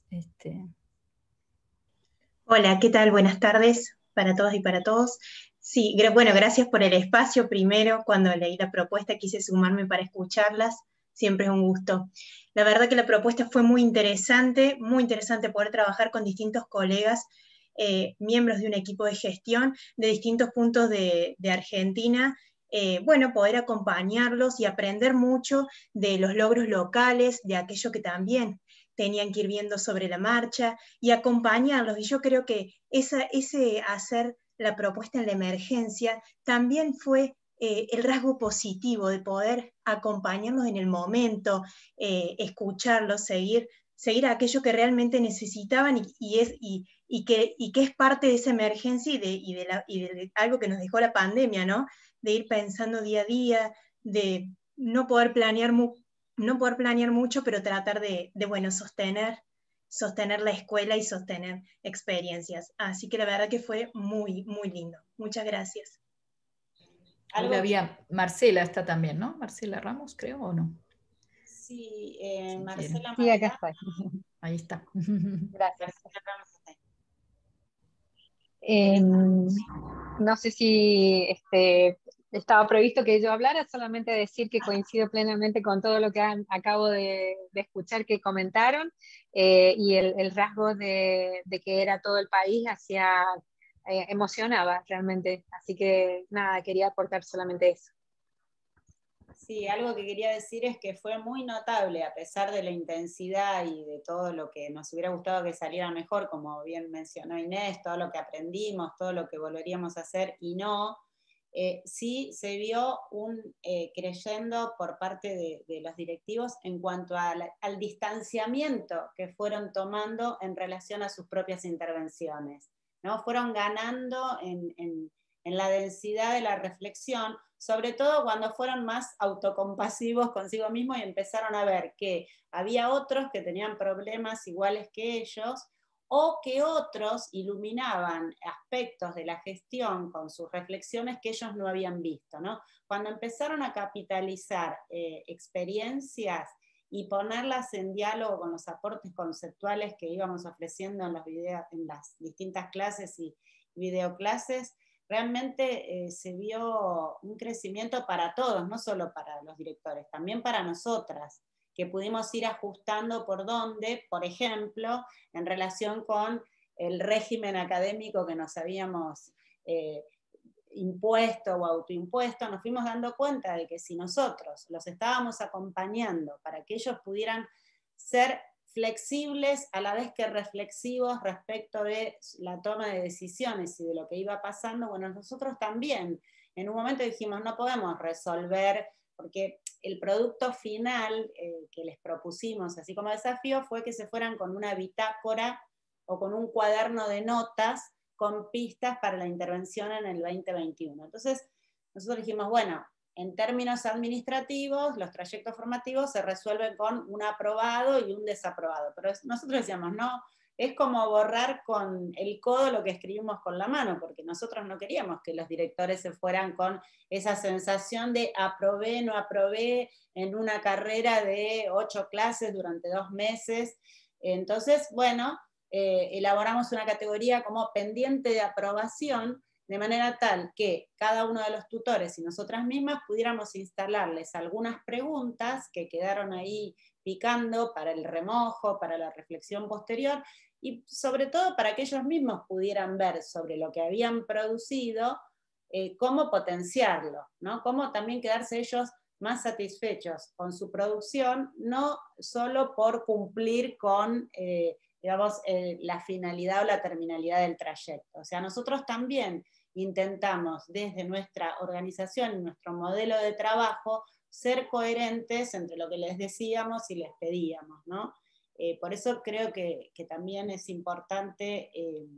Hola, ¿qué tal? Buenas tardes para todas y para todos. Sí, bueno, gracias por el espacio. Primero, cuando leí la propuesta quise sumarme para escucharlas. Siempre es un gusto. La verdad que la propuesta fue muy interesante poder trabajar con distintos colegas, miembros de un equipo de gestión de distintos puntos de Argentina. Bueno, poder acompañarlos y aprender mucho de los logros locales, de aquello que también tenían que ir viendo sobre la marcha y acompañarlos. Y yo creo que ese hacer la propuesta en la emergencia también fue el rasgo positivo de poder acompañarlos en el momento, escucharlos, seguir aquello que realmente necesitaban y que es parte de esa emergencia y de algo que nos dejó la pandemia, ¿no? De ir pensando día a día, de no poder planear mucho, pero tratar de bueno, sostener la escuela y sostener experiencias. Así que la verdad que fue muy, muy lindo. Muchas gracias. Ahí había Marcela, está también, ¿no? Marcela Ramos, creo, ¿o no? Sí, Marcela. Sí, acá estoy. Ahí está. Gracias. No sé si estaba previsto que yo hablara, solamente decir que coincido plenamente con todo lo que acabo de escuchar que comentaron, y el rasgo de que era todo el país emocionaba realmente. Así que nada, quería aportar solamente eso. Sí, algo que quería decir es que fue muy notable, a pesar de la intensidad y de todo lo que nos hubiera gustado que saliera mejor, como bien mencionó Inés, todo lo que aprendimos, todo lo que volveríamos a hacer y no, sí se vio un creyendo por parte de los directivos en cuanto al distanciamiento que fueron tomando en relación a sus propias intervenciones, ¿no? Fueron ganando en la densidad de la reflexión, sobre todo cuando fueron más autocompasivos consigo mismos y empezaron a ver que había otros que tenían problemas iguales que ellos, o que otros iluminaban aspectos de la gestión con sus reflexiones que ellos no habían visto, ¿no? Cuando empezaron a capitalizar experiencias y ponerlas en diálogo con los aportes conceptuales que íbamos ofreciendo en las distintas clases y videoclases, realmente se vio un crecimiento para todos, no solo para los directores, también para nosotras, que pudimos ir ajustando por dónde, por ejemplo, en relación con el régimen académico que nos habíamos impuesto o autoimpuesto, nos fuimos dando cuenta de que si nosotros los estábamos acompañando para que ellos pudieran ser flexibles a la vez que reflexivos respecto de la toma de decisiones y de lo que iba pasando, bueno, nosotros también en un momento dijimos, no podemos resolver, porque el producto final que les propusimos, así como desafío, fue que se fueran con una bitácora o con un cuaderno de notas con pistas para la intervención en el 2021. Entonces, nosotros dijimos, bueno, en términos administrativos, los trayectos formativos se resuelven con un aprobado y un desaprobado. Pero nosotros decíamos, no, es como borrar con el codo lo que escribimos con la mano, porque nosotros no queríamos que los directores se fueran con esa sensación de aprobé, no aprobé en una carrera de 8 clases durante 2 meses. Entonces, bueno, elaboramos una categoría como pendiente de aprobación, de manera tal que cada uno de los tutores y nosotras mismas pudiéramos instalarles algunas preguntas que quedaron ahí picando para el remojo, para la reflexión posterior, y sobre todo para que ellos mismos pudieran ver sobre lo que habían producido, cómo potenciarlo, ¿no? Cómo también quedarse ellos más satisfechos con su producción, no solo por cumplir con digamos, la finalidad o la terminalidad del trayecto. O sea, nosotros también intentamos desde nuestra organización y nuestro modelo de trabajo ser coherentes entre lo que les decíamos y les pedíamos, ¿no? Por eso creo que también es importante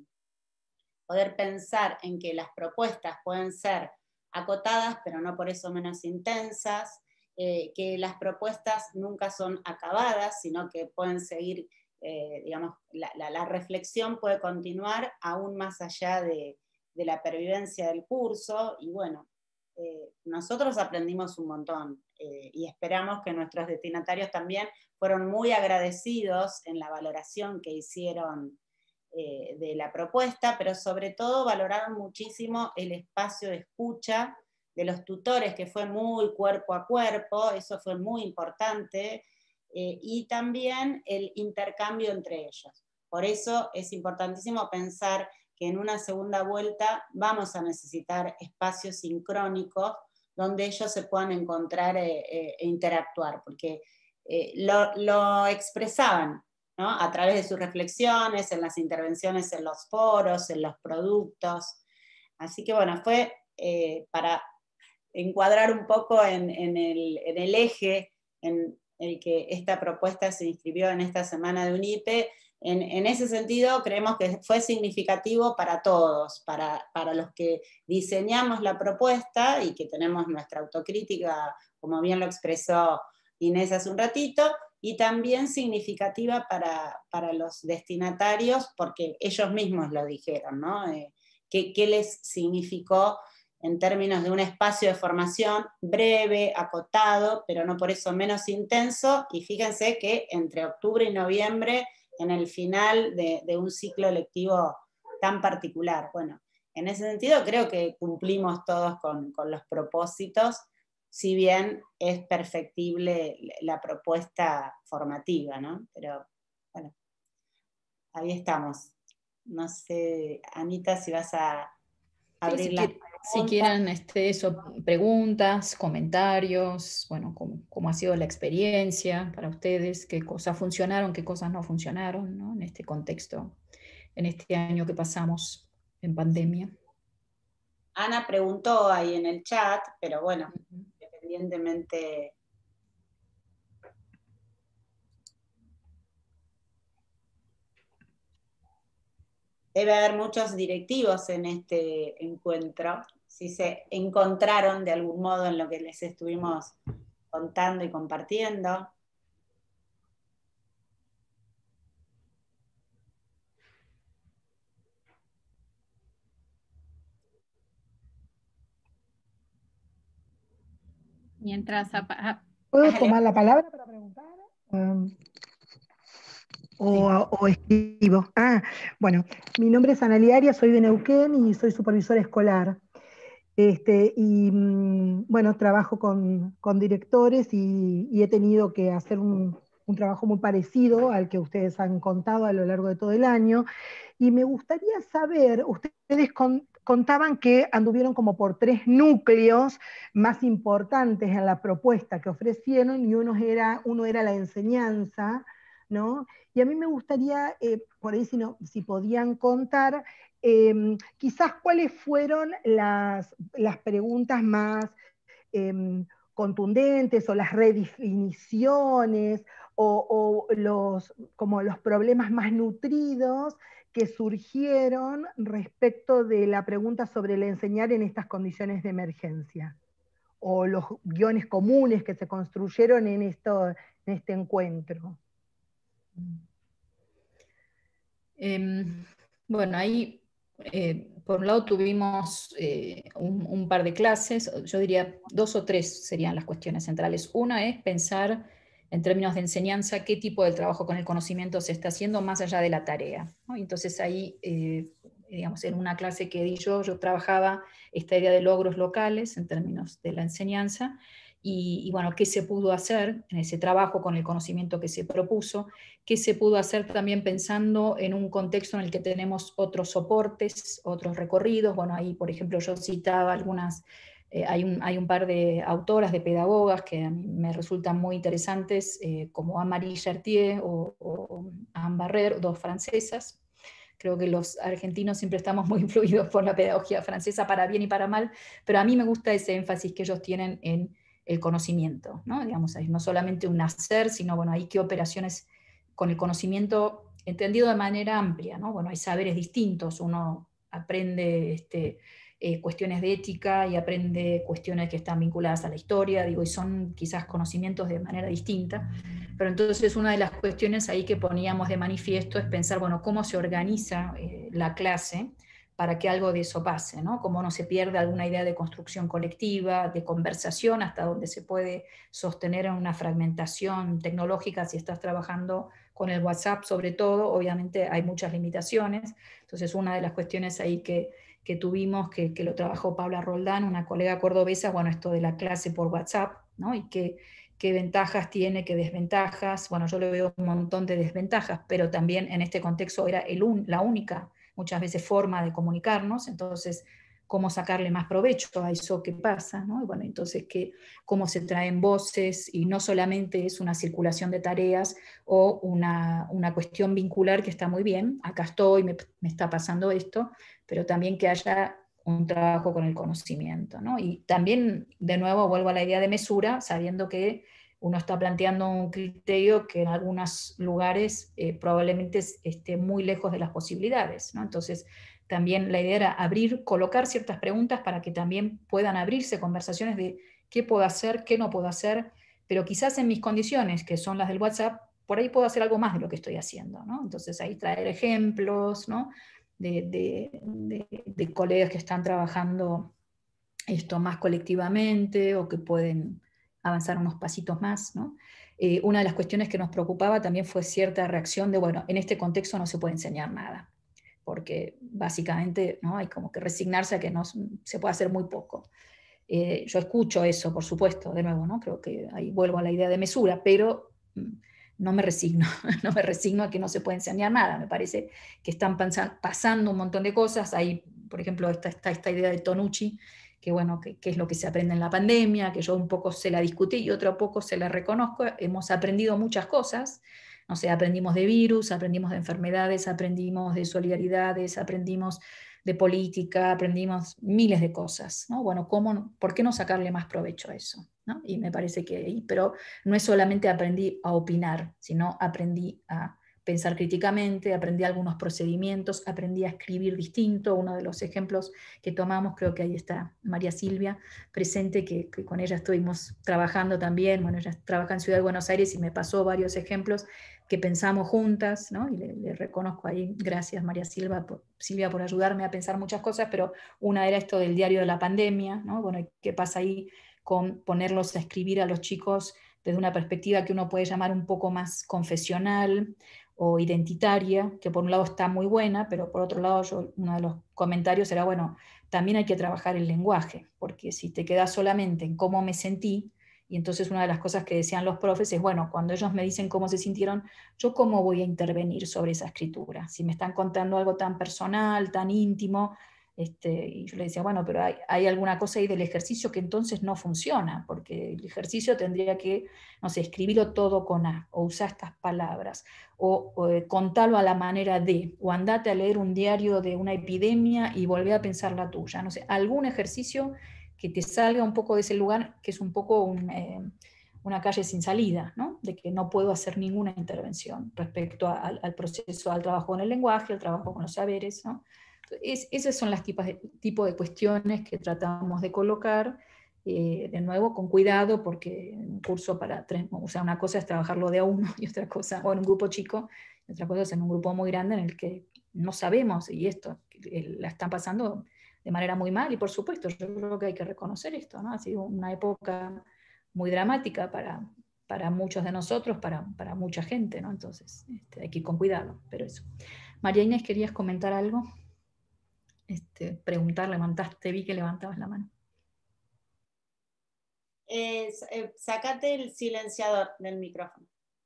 poder pensar en que las propuestas pueden ser acotadas, pero no por eso menos intensas, que las propuestas nunca son acabadas, sino que pueden seguir, digamos, la reflexión puede continuar aún más allá de la pervivencia del curso, y bueno, nosotros aprendimos un montón, y esperamos que nuestros destinatarios también fueron muy agradecidos en la valoración que hicieron de la propuesta, pero sobre todo valoraron muchísimo el espacio de escucha de los tutores, que fue muy cuerpo a cuerpo, eso fue muy importante, y también el intercambio entre ellos. Por eso es importantísimo pensar que en una segunda vuelta vamos a necesitar espacios sincrónicos donde ellos se puedan encontrar e interactuar, porque lo expresaban, ¿no? A través de sus reflexiones, en las intervenciones en los foros, en los productos. Así que bueno, fue para encuadrar un poco en el eje en el que esta propuesta se inscribió en esta semana de UNIPE. En ese sentido, creemos que fue significativo para todos, para los que diseñamos la propuesta y que tenemos nuestra autocrítica, como bien lo expresó Inés hace un ratito, y también significativa para los destinatarios, porque ellos mismos lo dijeron, ¿no? ¿Qué les significó en términos de un espacio de formación breve, acotado, pero no por eso menos intenso? Y fíjense que entre octubre y noviembre, en el final de un ciclo lectivo tan particular. Bueno, en ese sentido creo que cumplimos todos con los propósitos, si bien es perfectible la propuesta formativa, ¿no? Pero bueno, ahí estamos. No sé, Anita, si vas a abrir las preguntas. Si quieren preguntas, comentarios, bueno, cómo ha sido la experiencia para ustedes, qué cosas funcionaron, qué cosas no funcionaron, ¿no? En este contexto, en este año que pasamos en pandemia. Ana preguntó ahí en el chat, pero bueno, independientemente. Debe haber muchos directivos en este encuentro, si se encontraron de algún modo en lo que les estuvimos contando y compartiendo. Mientras... ¿Puedo tomar la palabra para preguntar? O escribo. Bueno, mi nombre es Analia Arias, soy de Neuquén y soy supervisora escolar. Bueno, trabajo con directores y he tenido que hacer un trabajo muy parecido al que ustedes han contado a lo largo de todo el año. Y me gustaría saber, ustedes contaban que anduvieron como por 3 núcleos más importantes en la propuesta que ofrecieron, y uno era la enseñanza, ¿no? Y a mí me gustaría, por ahí si podían contar, quizás cuáles fueron las preguntas más contundentes, o las redefiniciones, o como los problemas más nutridos que surgieron respecto de la pregunta sobre el enseñar en estas condiciones de emergencia, o los guiones comunes que se construyeron en este encuentro. Bueno, ahí por un lado tuvimos un par de clases, yo diría 2 o 3 serían las cuestiones centrales. Una es pensar en términos de enseñanza qué tipo de trabajo con el conocimiento se está haciendo más allá de la tarea, ¿no? Y entonces ahí, digamos, en una clase que di yo trabajaba esta idea de logros locales en términos de la enseñanza, y bueno, qué se pudo hacer en ese trabajo con el conocimiento que se propuso, qué se pudo hacer también pensando en un contexto en el que tenemos otros soportes, otros recorridos. Bueno, ahí, por ejemplo, yo citaba algunas, hay un par de autoras, de pedagogas que a mí me resultan muy interesantes, como Anne-Marie Chartier o Anne Barrère, 2 francesas. Creo que los argentinos siempre estamos muy influidos por la pedagogía francesa, para bien y para mal, pero a mí me gusta ese énfasis que ellos tienen en el conocimiento, ¿no? Digamos, no solamente un hacer, sino, bueno, hay qué operaciones con el conocimiento entendido de manera amplia, ¿no? Bueno, hay saberes distintos, uno aprende cuestiones de ética y aprende cuestiones que están vinculadas a la historia, digo, y son quizás conocimientos de manera distinta, pero entonces una de las cuestiones ahí que poníamos de manifiesto es pensar, bueno, cómo se organiza la clase para que algo de eso pase, ¿no? Cómo no se pierde alguna idea de construcción colectiva, de conversación, hasta donde se puede sostener en una fragmentación tecnológica si estás trabajando con el WhatsApp sobre todo, obviamente hay muchas limitaciones. Entonces una de las cuestiones ahí que tuvimos, que lo trabajó Paula Roldán, una colega cordobesa, bueno, esto de la clase por WhatsApp, ¿no? Y qué ventajas tiene, qué desventajas. Bueno, yo le veo un montón de desventajas, pero también en este contexto era la única, muchas veces, forma de comunicarnos, entonces cómo sacarle más provecho a eso que pasa, ¿no? Y bueno, entonces cómo se traen voces, y no solamente es una circulación de tareas o una cuestión vincular que está muy bien, acá estoy, me está pasando esto, pero también que haya un trabajo con el conocimiento, ¿no? Y también, de nuevo, vuelvo a la idea de mesura, sabiendo que uno está planteando un criterio que en algunos lugares probablemente esté muy lejos de las posibilidades, ¿no? Entonces, también la idea era colocar ciertas preguntas para que también puedan abrirse conversaciones de qué puedo hacer, qué no puedo hacer, pero quizás en mis condiciones, que son las del WhatsApp, por ahí puedo hacer algo más de lo que estoy haciendo, ¿no? Entonces ahí traer ejemplos, ¿no? de colegas que están trabajando esto más colectivamente o que pueden avanzar unos pasitos más, ¿no? Una de las cuestiones que nos preocupaba también fue cierta reacción de, bueno, en este contexto no se puede enseñar nada, porque básicamente, ¿no? Hay como que resignarse a que no se puede hacer muy poco. Yo escucho eso, por supuesto, de nuevo, ¿no? Creo que ahí vuelvo a la idea de mesura, pero no me resigno, no me resigno a que no se puede enseñar nada. Me parece que están pasando un montón de cosas. Hay, por ejemplo, esta idea de Tonucci, que bueno, que es lo que se aprende en la pandemia, que yo un poco se la discutí y otro poco se la reconozco. Hemos aprendido muchas cosas, no sé, aprendimos de virus, aprendimos de enfermedades, aprendimos de solidaridades, aprendimos de política, aprendimos miles de cosas, ¿no? Bueno, ¿por qué no sacarle más provecho a eso? ¿No? Y me parece que, pero no es solamente aprendí a opinar, sino aprendí a pensar críticamente, aprendí algunos procedimientos, aprendí a escribir distinto. Uno de los ejemplos que tomamos, creo que ahí está María Silvia presente, que con ella estuvimos trabajando también. Bueno, ella trabaja en Ciudad de Buenos Aires y me pasó varios ejemplos que pensamos juntas, ¿no? Y le reconozco ahí, gracias María Silvia por ayudarme a pensar muchas cosas, pero una era esto del diario de la pandemia, ¿no? Bueno, ¿qué pasa ahí con ponerlos a escribir a los chicos desde una perspectiva que uno puede llamar un poco más confesional o identitaria, que por un lado está muy buena, pero por otro lado uno de los comentarios era, bueno, también hay que trabajar el lenguaje, porque si te quedas solamente en cómo me sentí, y entonces una de las cosas que decían los profes es, bueno, cuando ellos me dicen cómo se sintieron, ¿yo cómo voy a intervenir sobre esa escritura? Si me están contando algo tan personal, tan íntimo, y yo le decía, bueno, pero hay alguna cosa ahí del ejercicio que entonces no funciona, porque el ejercicio tendría que, no sé, escribirlo todo con A, o usar estas palabras, o contarlo a la manera de, o andate a leer un diario de una epidemia y volver a pensar la tuya, no sé, algún ejercicio que te salga un poco de ese lugar, que es un poco una calle sin salida, ¿no? De que no puedo hacer ninguna intervención respecto al proceso, al trabajo con el lenguaje, al trabajo con los saberes, ¿no? Esas son las tipo de cuestiones que tratamos de colocar, de nuevo con cuidado, porque un curso para 3, o sea, una cosa es trabajarlo de a uno y otra cosa, o en un grupo chico, Otra cosa es en un grupo muy grande en el que no sabemos, y esto la están pasando de manera muy mal, y por supuesto, yo creo que hay que reconocer esto, ¿no? Ha sido una época muy dramática para muchos de nosotros, para mucha gente, ¿no? Entonces, hay que ir con cuidado, pero eso. María Inés, ¿querías comentar algo? Preguntar, levantaste, vi que levantabas la mano. Sácate el silenciador del micrófono.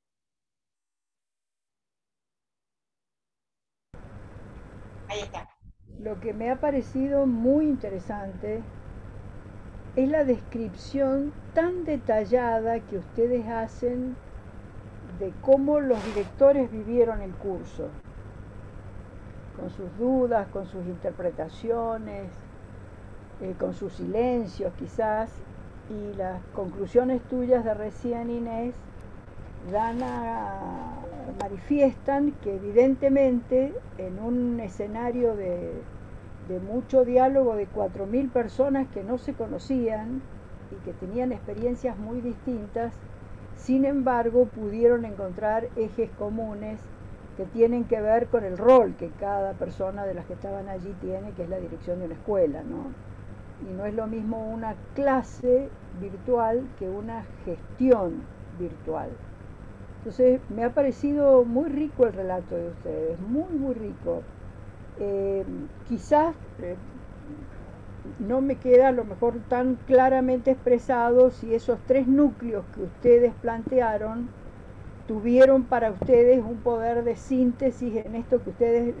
Ahí está. Lo que me ha parecido muy interesante es la descripción tan detallada que ustedes hacen de cómo los directores vivieron el curso, con sus dudas, con sus interpretaciones, con sus silencios quizás, y las conclusiones tuyas de recién, Inés, manifiestan que evidentemente en un escenario de mucho diálogo de 4.000 personas que no se conocían y que tenían experiencias muy distintas, sin embargo pudieron encontrar ejes comunes que tienen que ver con el rol que cada persona de las que estaban allí tiene, que es la dirección de una escuela, ¿no? Y no es lo mismo una clase virtual que una gestión virtual. Entonces me ha parecido muy rico el relato de ustedes, muy, muy rico. Quizás no me queda a lo mejor tan claramente expresado si esos 3 núcleos que ustedes plantearon tuvieron para ustedes un poder de síntesis en esto que ustedes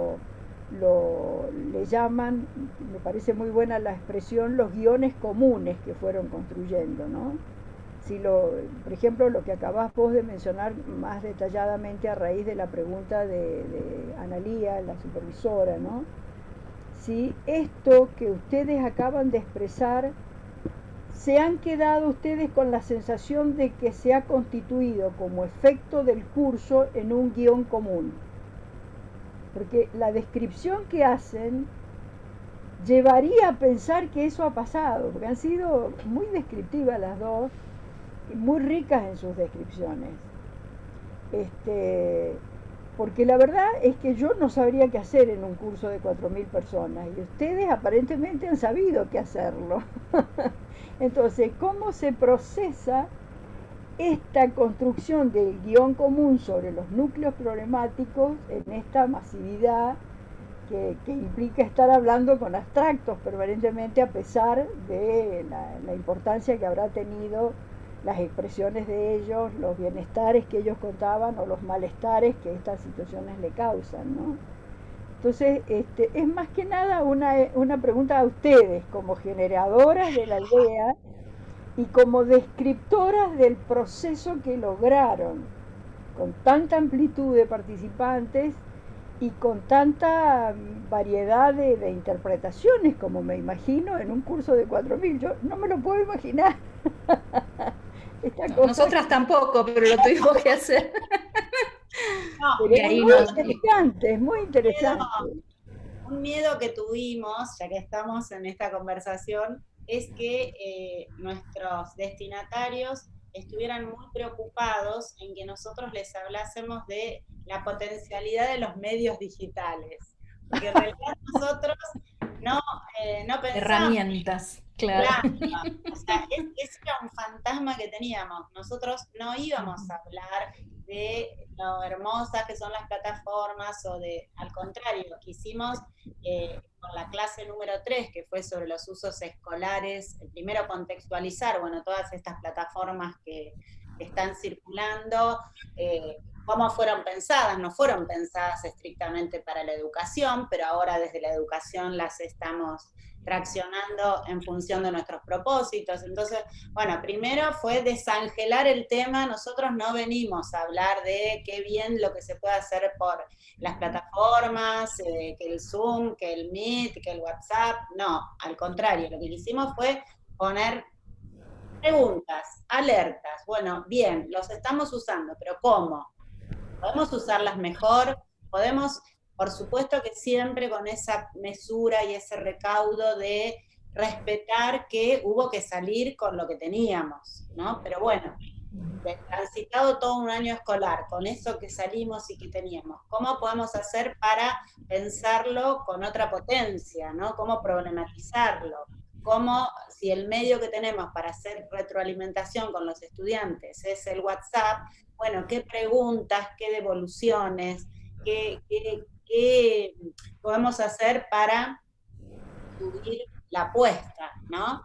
le llaman, me parece muy buena la expresión, los guiones comunes que fueron construyendo, ¿no? Si por ejemplo, lo que acabás vos de mencionar más detalladamente a raíz de la pregunta de Analía, la supervisora, ¿no? Si esto que ustedes acaban de expresar, se han quedado ustedes con la sensación de que se ha constituido como efecto del curso en un guión común. Porque la descripción que hacen llevaría a pensar que eso ha pasado, porque han sido muy descriptivas las dos, muy ricas en sus descripciones. Porque la verdad es que yo no sabría qué hacer en un curso de 4.000 personas y ustedes aparentemente han sabido qué hacerlo. Entonces, ¿cómo se procesa esta construcción del guión común sobre los núcleos problemáticos en esta masividad que implica estar hablando con abstractos permanentemente, a pesar de la importancia que habrá tenido las expresiones de ellos, los bienestares que ellos contaban o los malestares que estas situaciones le causan, ¿no? Entonces, es más que nada una pregunta a ustedes como generadoras de la idea y como descriptoras del proceso que lograron, con tanta amplitud de participantes y con tanta variedad de interpretaciones, como me imagino en un curso de 4.000. Yo no me lo puedo imaginar. Nosotras tampoco, pero lo tuvimos que hacer. No, es muy interesante. Un miedo que tuvimos, ya que estamos en esta conversación, es que nuestros destinatarios estuvieran muy preocupados en que nosotros les hablásemos de la potencialidad de los medios digitales. Porque en realidad nosotros no pensamos... Herramientas, claro. O sea, ese era un fantasma que teníamos. Nosotros no íbamos a hablar de lo hermosas que son las plataformas al contrario, quisimos con la clase número 3, que fue sobre los usos escolares, primero contextualizar, todas estas plataformas que están circulando, cómo fueron pensadas. No fueron pensadas estrictamente para la educación, pero ahora desde la educación las estamos traccionando en función de nuestros propósitos. Entonces, primero fue desangelar el tema. Nosotros no venimos a hablar de qué bien lo que se puede hacer por las plataformas, que el Zoom, que el Meet, que el WhatsApp. No, al contrario, lo que hicimos fue poner preguntas, alertas. Bueno, bien, los estamos usando, pero ¿cómo? ¿Podemos usarlas mejor? ¿Podemos...? Por supuesto que siempre con esa mesura y ese recaudo de respetar que hubo que salir con lo que teníamos, ¿no? Pero transitado todo un año escolar, con eso que salimos y que teníamos, ¿cómo podemos hacer para pensarlo con otra potencia, ¿no? ¿Cómo problematizarlo? ¿Cómo, si el medio que tenemos para hacer retroalimentación con los estudiantes es el WhatsApp, bueno, qué preguntas, qué devoluciones, qué podemos hacer para subir la apuesta, ¿no?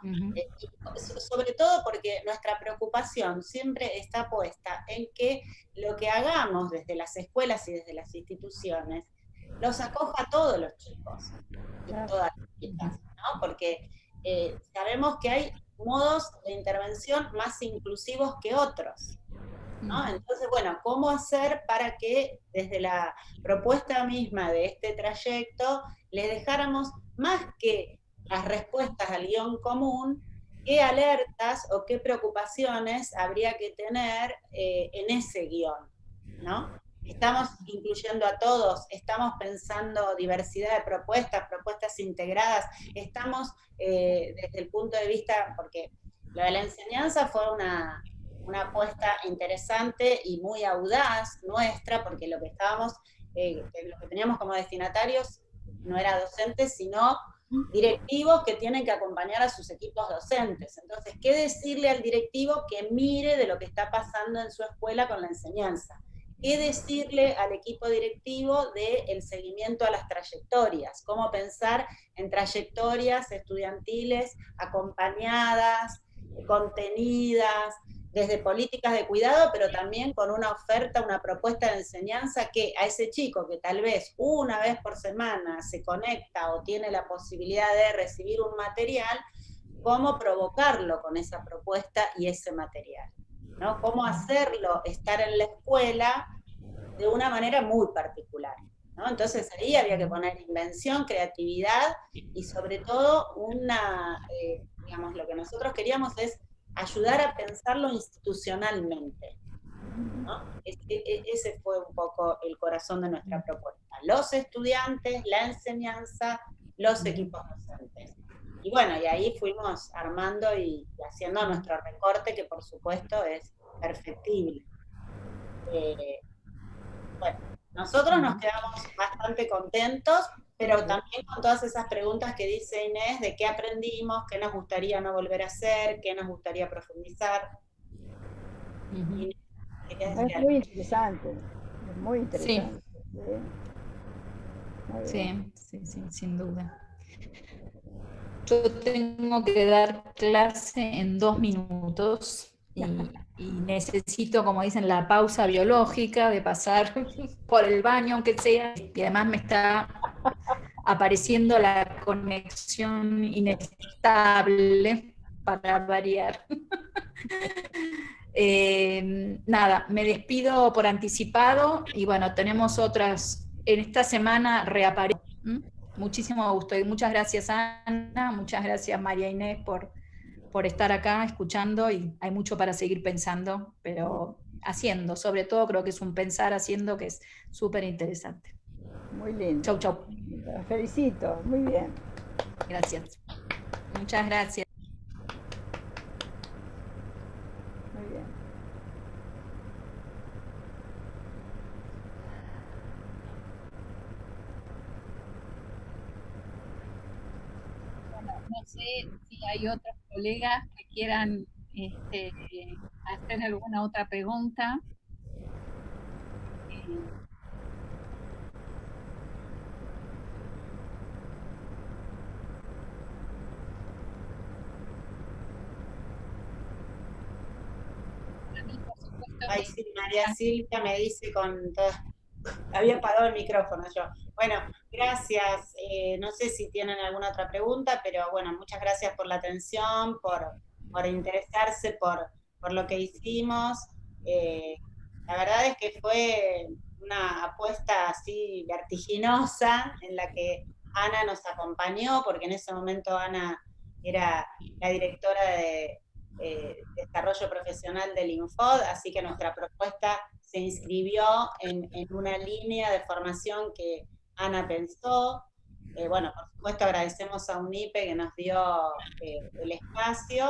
Sobre todo porque nuestra preocupación siempre está puesta en que lo que hagamos desde las escuelas y desde las instituciones los acoja a todos los chicos y todas las chicas, ¿no? Porque sabemos que hay modos de intervención más inclusivos que otros, ¿no? Entonces, bueno, ¿cómo hacer para que desde la propuesta misma de este trayecto le dejáramos más que las respuestas al guión común, qué alertas o qué preocupaciones habría que tener en ese guión, ¿no? Estamos incluyendo a todos, estamos pensando diversidad de propuestas, propuestas integradas, estamos desde el punto de vista, porque lo de la enseñanza fue una apuesta interesante y muy audaz nuestra, porque lo que estábamos, lo que teníamos como destinatarios no era docentes, sino directivos que tienen que acompañar a sus equipos docentes. Entonces, ¿qué decirle al directivo que mire de lo que está pasando en su escuela con la enseñanza? ¿Qué decirle al equipo directivo del seguimiento a las trayectorias? ¿Cómo pensar en trayectorias estudiantiles acompañadas, contenidas, desde políticas de cuidado, pero también con una oferta, una propuesta de enseñanza que a ese chico que tal vez una vez por semana se conecta o tiene la posibilidad de recibir un material, cómo provocarlo con esa propuesta y ese material, ¿no? Cómo hacerlo estar en la escuela de una manera muy particular, ¿no? Entonces ahí había que poner invención, creatividad y sobre todo digamos, lo que nosotros queríamos es ayudar a pensarlo institucionalmente, ¿no? Ese fue un poco el corazón de nuestra propuesta. Los estudiantes, la enseñanza, los equipos docentes. Y bueno, y ahí fuimos armando y haciendo nuestro recorte, que por supuesto es perfectible. Bueno, nosotros nos quedamos bastante contentos, pero también con todas esas preguntas que dice Inés, de qué aprendimos, qué nos gustaría no volver a hacer, qué nos gustaría profundizar. Inés, es muy interesante, es muy interesante. Sí, sí, sí, sin duda. Yo tengo que dar clase en 2 minutos y necesito, como dicen, la pausa biológica de pasar por el baño, aunque sea, y además me está apareciendo la conexión inestable para variar. Nada, me despido por anticipado y bueno, tenemos otras, en esta semana reaparece. Muchísimo gusto y muchas gracias Ana, muchas gracias María Inés por estar acá escuchando y hay mucho para seguir pensando, pero haciendo, sobre todo creo que es un pensar haciendo que es súper interesante. Muy lindo. Chau, chau. Los felicito, muy bien. Gracias. Muchas gracias. Muy bien. Bueno, no sé si hay otros colegas que quieran hacer alguna otra pregunta. Ay, sí, María Silvia me dice con toda... Había apagado el micrófono yo. Bueno, gracias. No sé si tienen alguna otra pregunta, pero bueno, muchas gracias por la atención, por interesarse por lo que hicimos. La verdad es que fue una apuesta así vertiginosa en la que Ana nos acompañó, porque en ese momento Ana era la directora de desarrollo profesional del Infod, así que nuestra propuesta se inscribió en una línea de formación que Ana pensó. Bueno, por supuesto agradecemos a UNIPE que nos dio el espacio,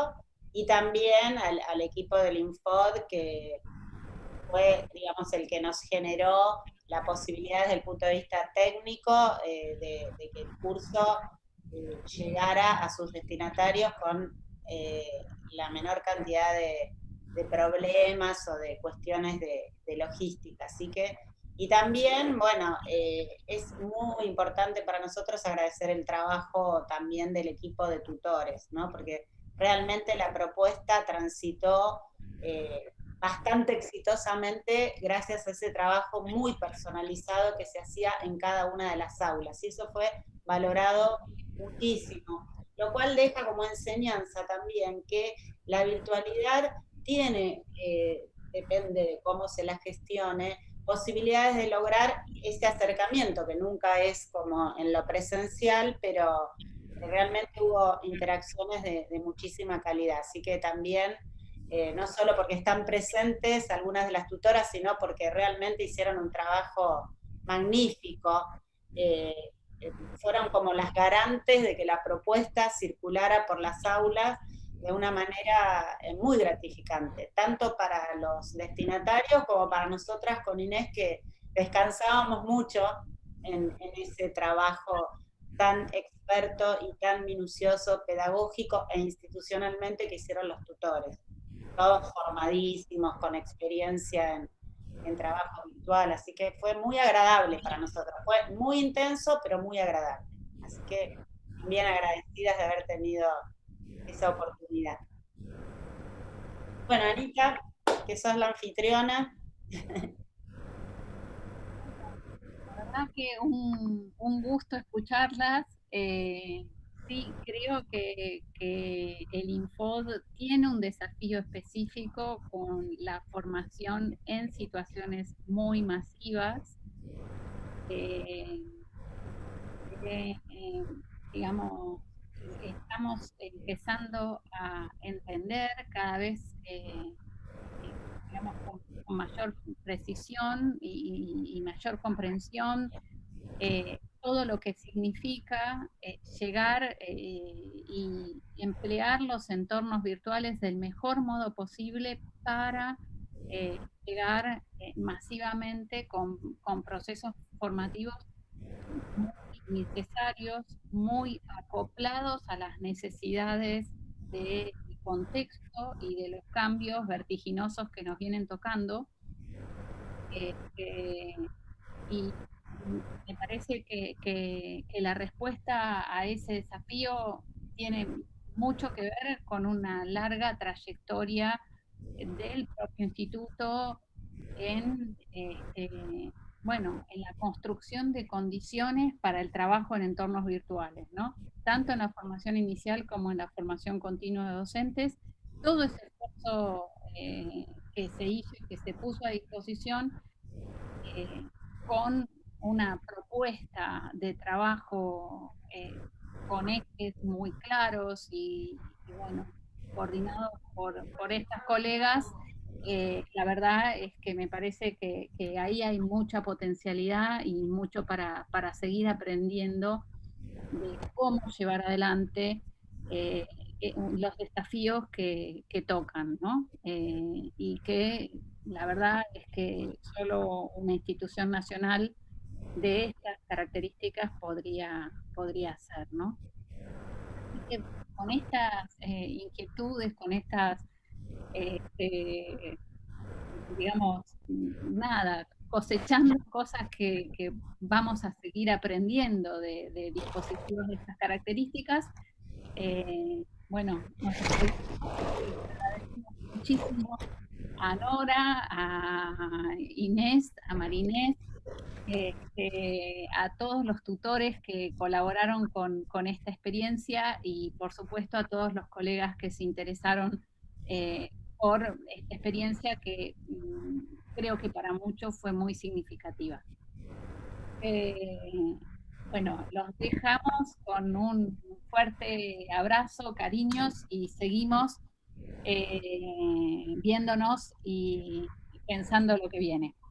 y también al equipo del Infod, que fue, digamos, el que nos generó la posibilidad desde el punto de vista técnico de que el curso llegara a sus destinatarios con la menor cantidad de problemas o de cuestiones de logística. Así que, y también, bueno, es muy importante para nosotros agradecer el trabajo también del equipo de tutores, ¿no? Porque realmente la propuesta transitó bastante exitosamente gracias a ese trabajo muy personalizado que se hacía en cada una de las aulas. Y eso fue valorado muchísimo, lo cual deja como enseñanza también que la virtualidad tiene, depende de cómo se la gestione, posibilidades de lograr ese acercamiento, que nunca es como en lo presencial, pero realmente hubo interacciones de muchísima calidad. Así que también, no solo porque están presentes algunas de las tutoras, sino porque realmente hicieron un trabajo magnífico. Fueron como las garantes de que la propuesta circulara por las aulas de una manera muy gratificante, tanto para los destinatarios como para nosotras con Inés, que descansábamos mucho en ese trabajo tan experto y tan minucioso, pedagógico e institucionalmente que hicieron los tutores. Todos formadísimos, con experiencia en trabajo virtual, así que fue muy agradable para nosotros. Fue muy intenso, pero muy agradable. Así que bien agradecidas de haber tenido esa oportunidad. Bueno, Anita, que sos la anfitriona. La verdad que un gusto escucharlas. Sí, creo que el Infod tiene un desafío específico con la formación en situaciones muy masivas. Digamos, estamos empezando a entender cada vez, digamos, con mayor precisión y mayor comprensión todo lo que significa llegar y emplear los entornos virtuales del mejor modo posible para llegar masivamente con procesos formativos muy necesarios, muy acoplados a las necesidades del contexto y de los cambios vertiginosos que nos vienen tocando. Y me parece que la respuesta a ese desafío tiene mucho que ver con una larga trayectoria del propio instituto en, bueno, en la construcción de condiciones para el trabajo en entornos virtuales, ¿no? Tanto en la formación inicial como en la formación continua de docentes. Todo ese esfuerzo que se hizo y que se puso a disposición con una propuesta de trabajo con ejes muy claros y bueno, coordinados por estas colegas, la verdad es que me parece que ahí hay mucha potencialidad y mucho para seguir aprendiendo de cómo llevar adelante los desafíos que tocan, ¿no? Y que la verdad es que solo una institución nacional de estas características podría hacer, ¿no? Así que con estas inquietudes, con estas, digamos, nada, cosechando cosas que vamos a seguir aprendiendo de dispositivos de estas características, bueno, nos agradecemos muchísimo a Nora, a Inés, a Marinés, a todos los tutores que colaboraron con esta experiencia y por supuesto a todos los colegas que se interesaron por esta experiencia que creo que para muchos fue muy significativa. Bueno, los dejamos con un fuerte abrazo, cariños y seguimos viéndonos y pensando lo que viene.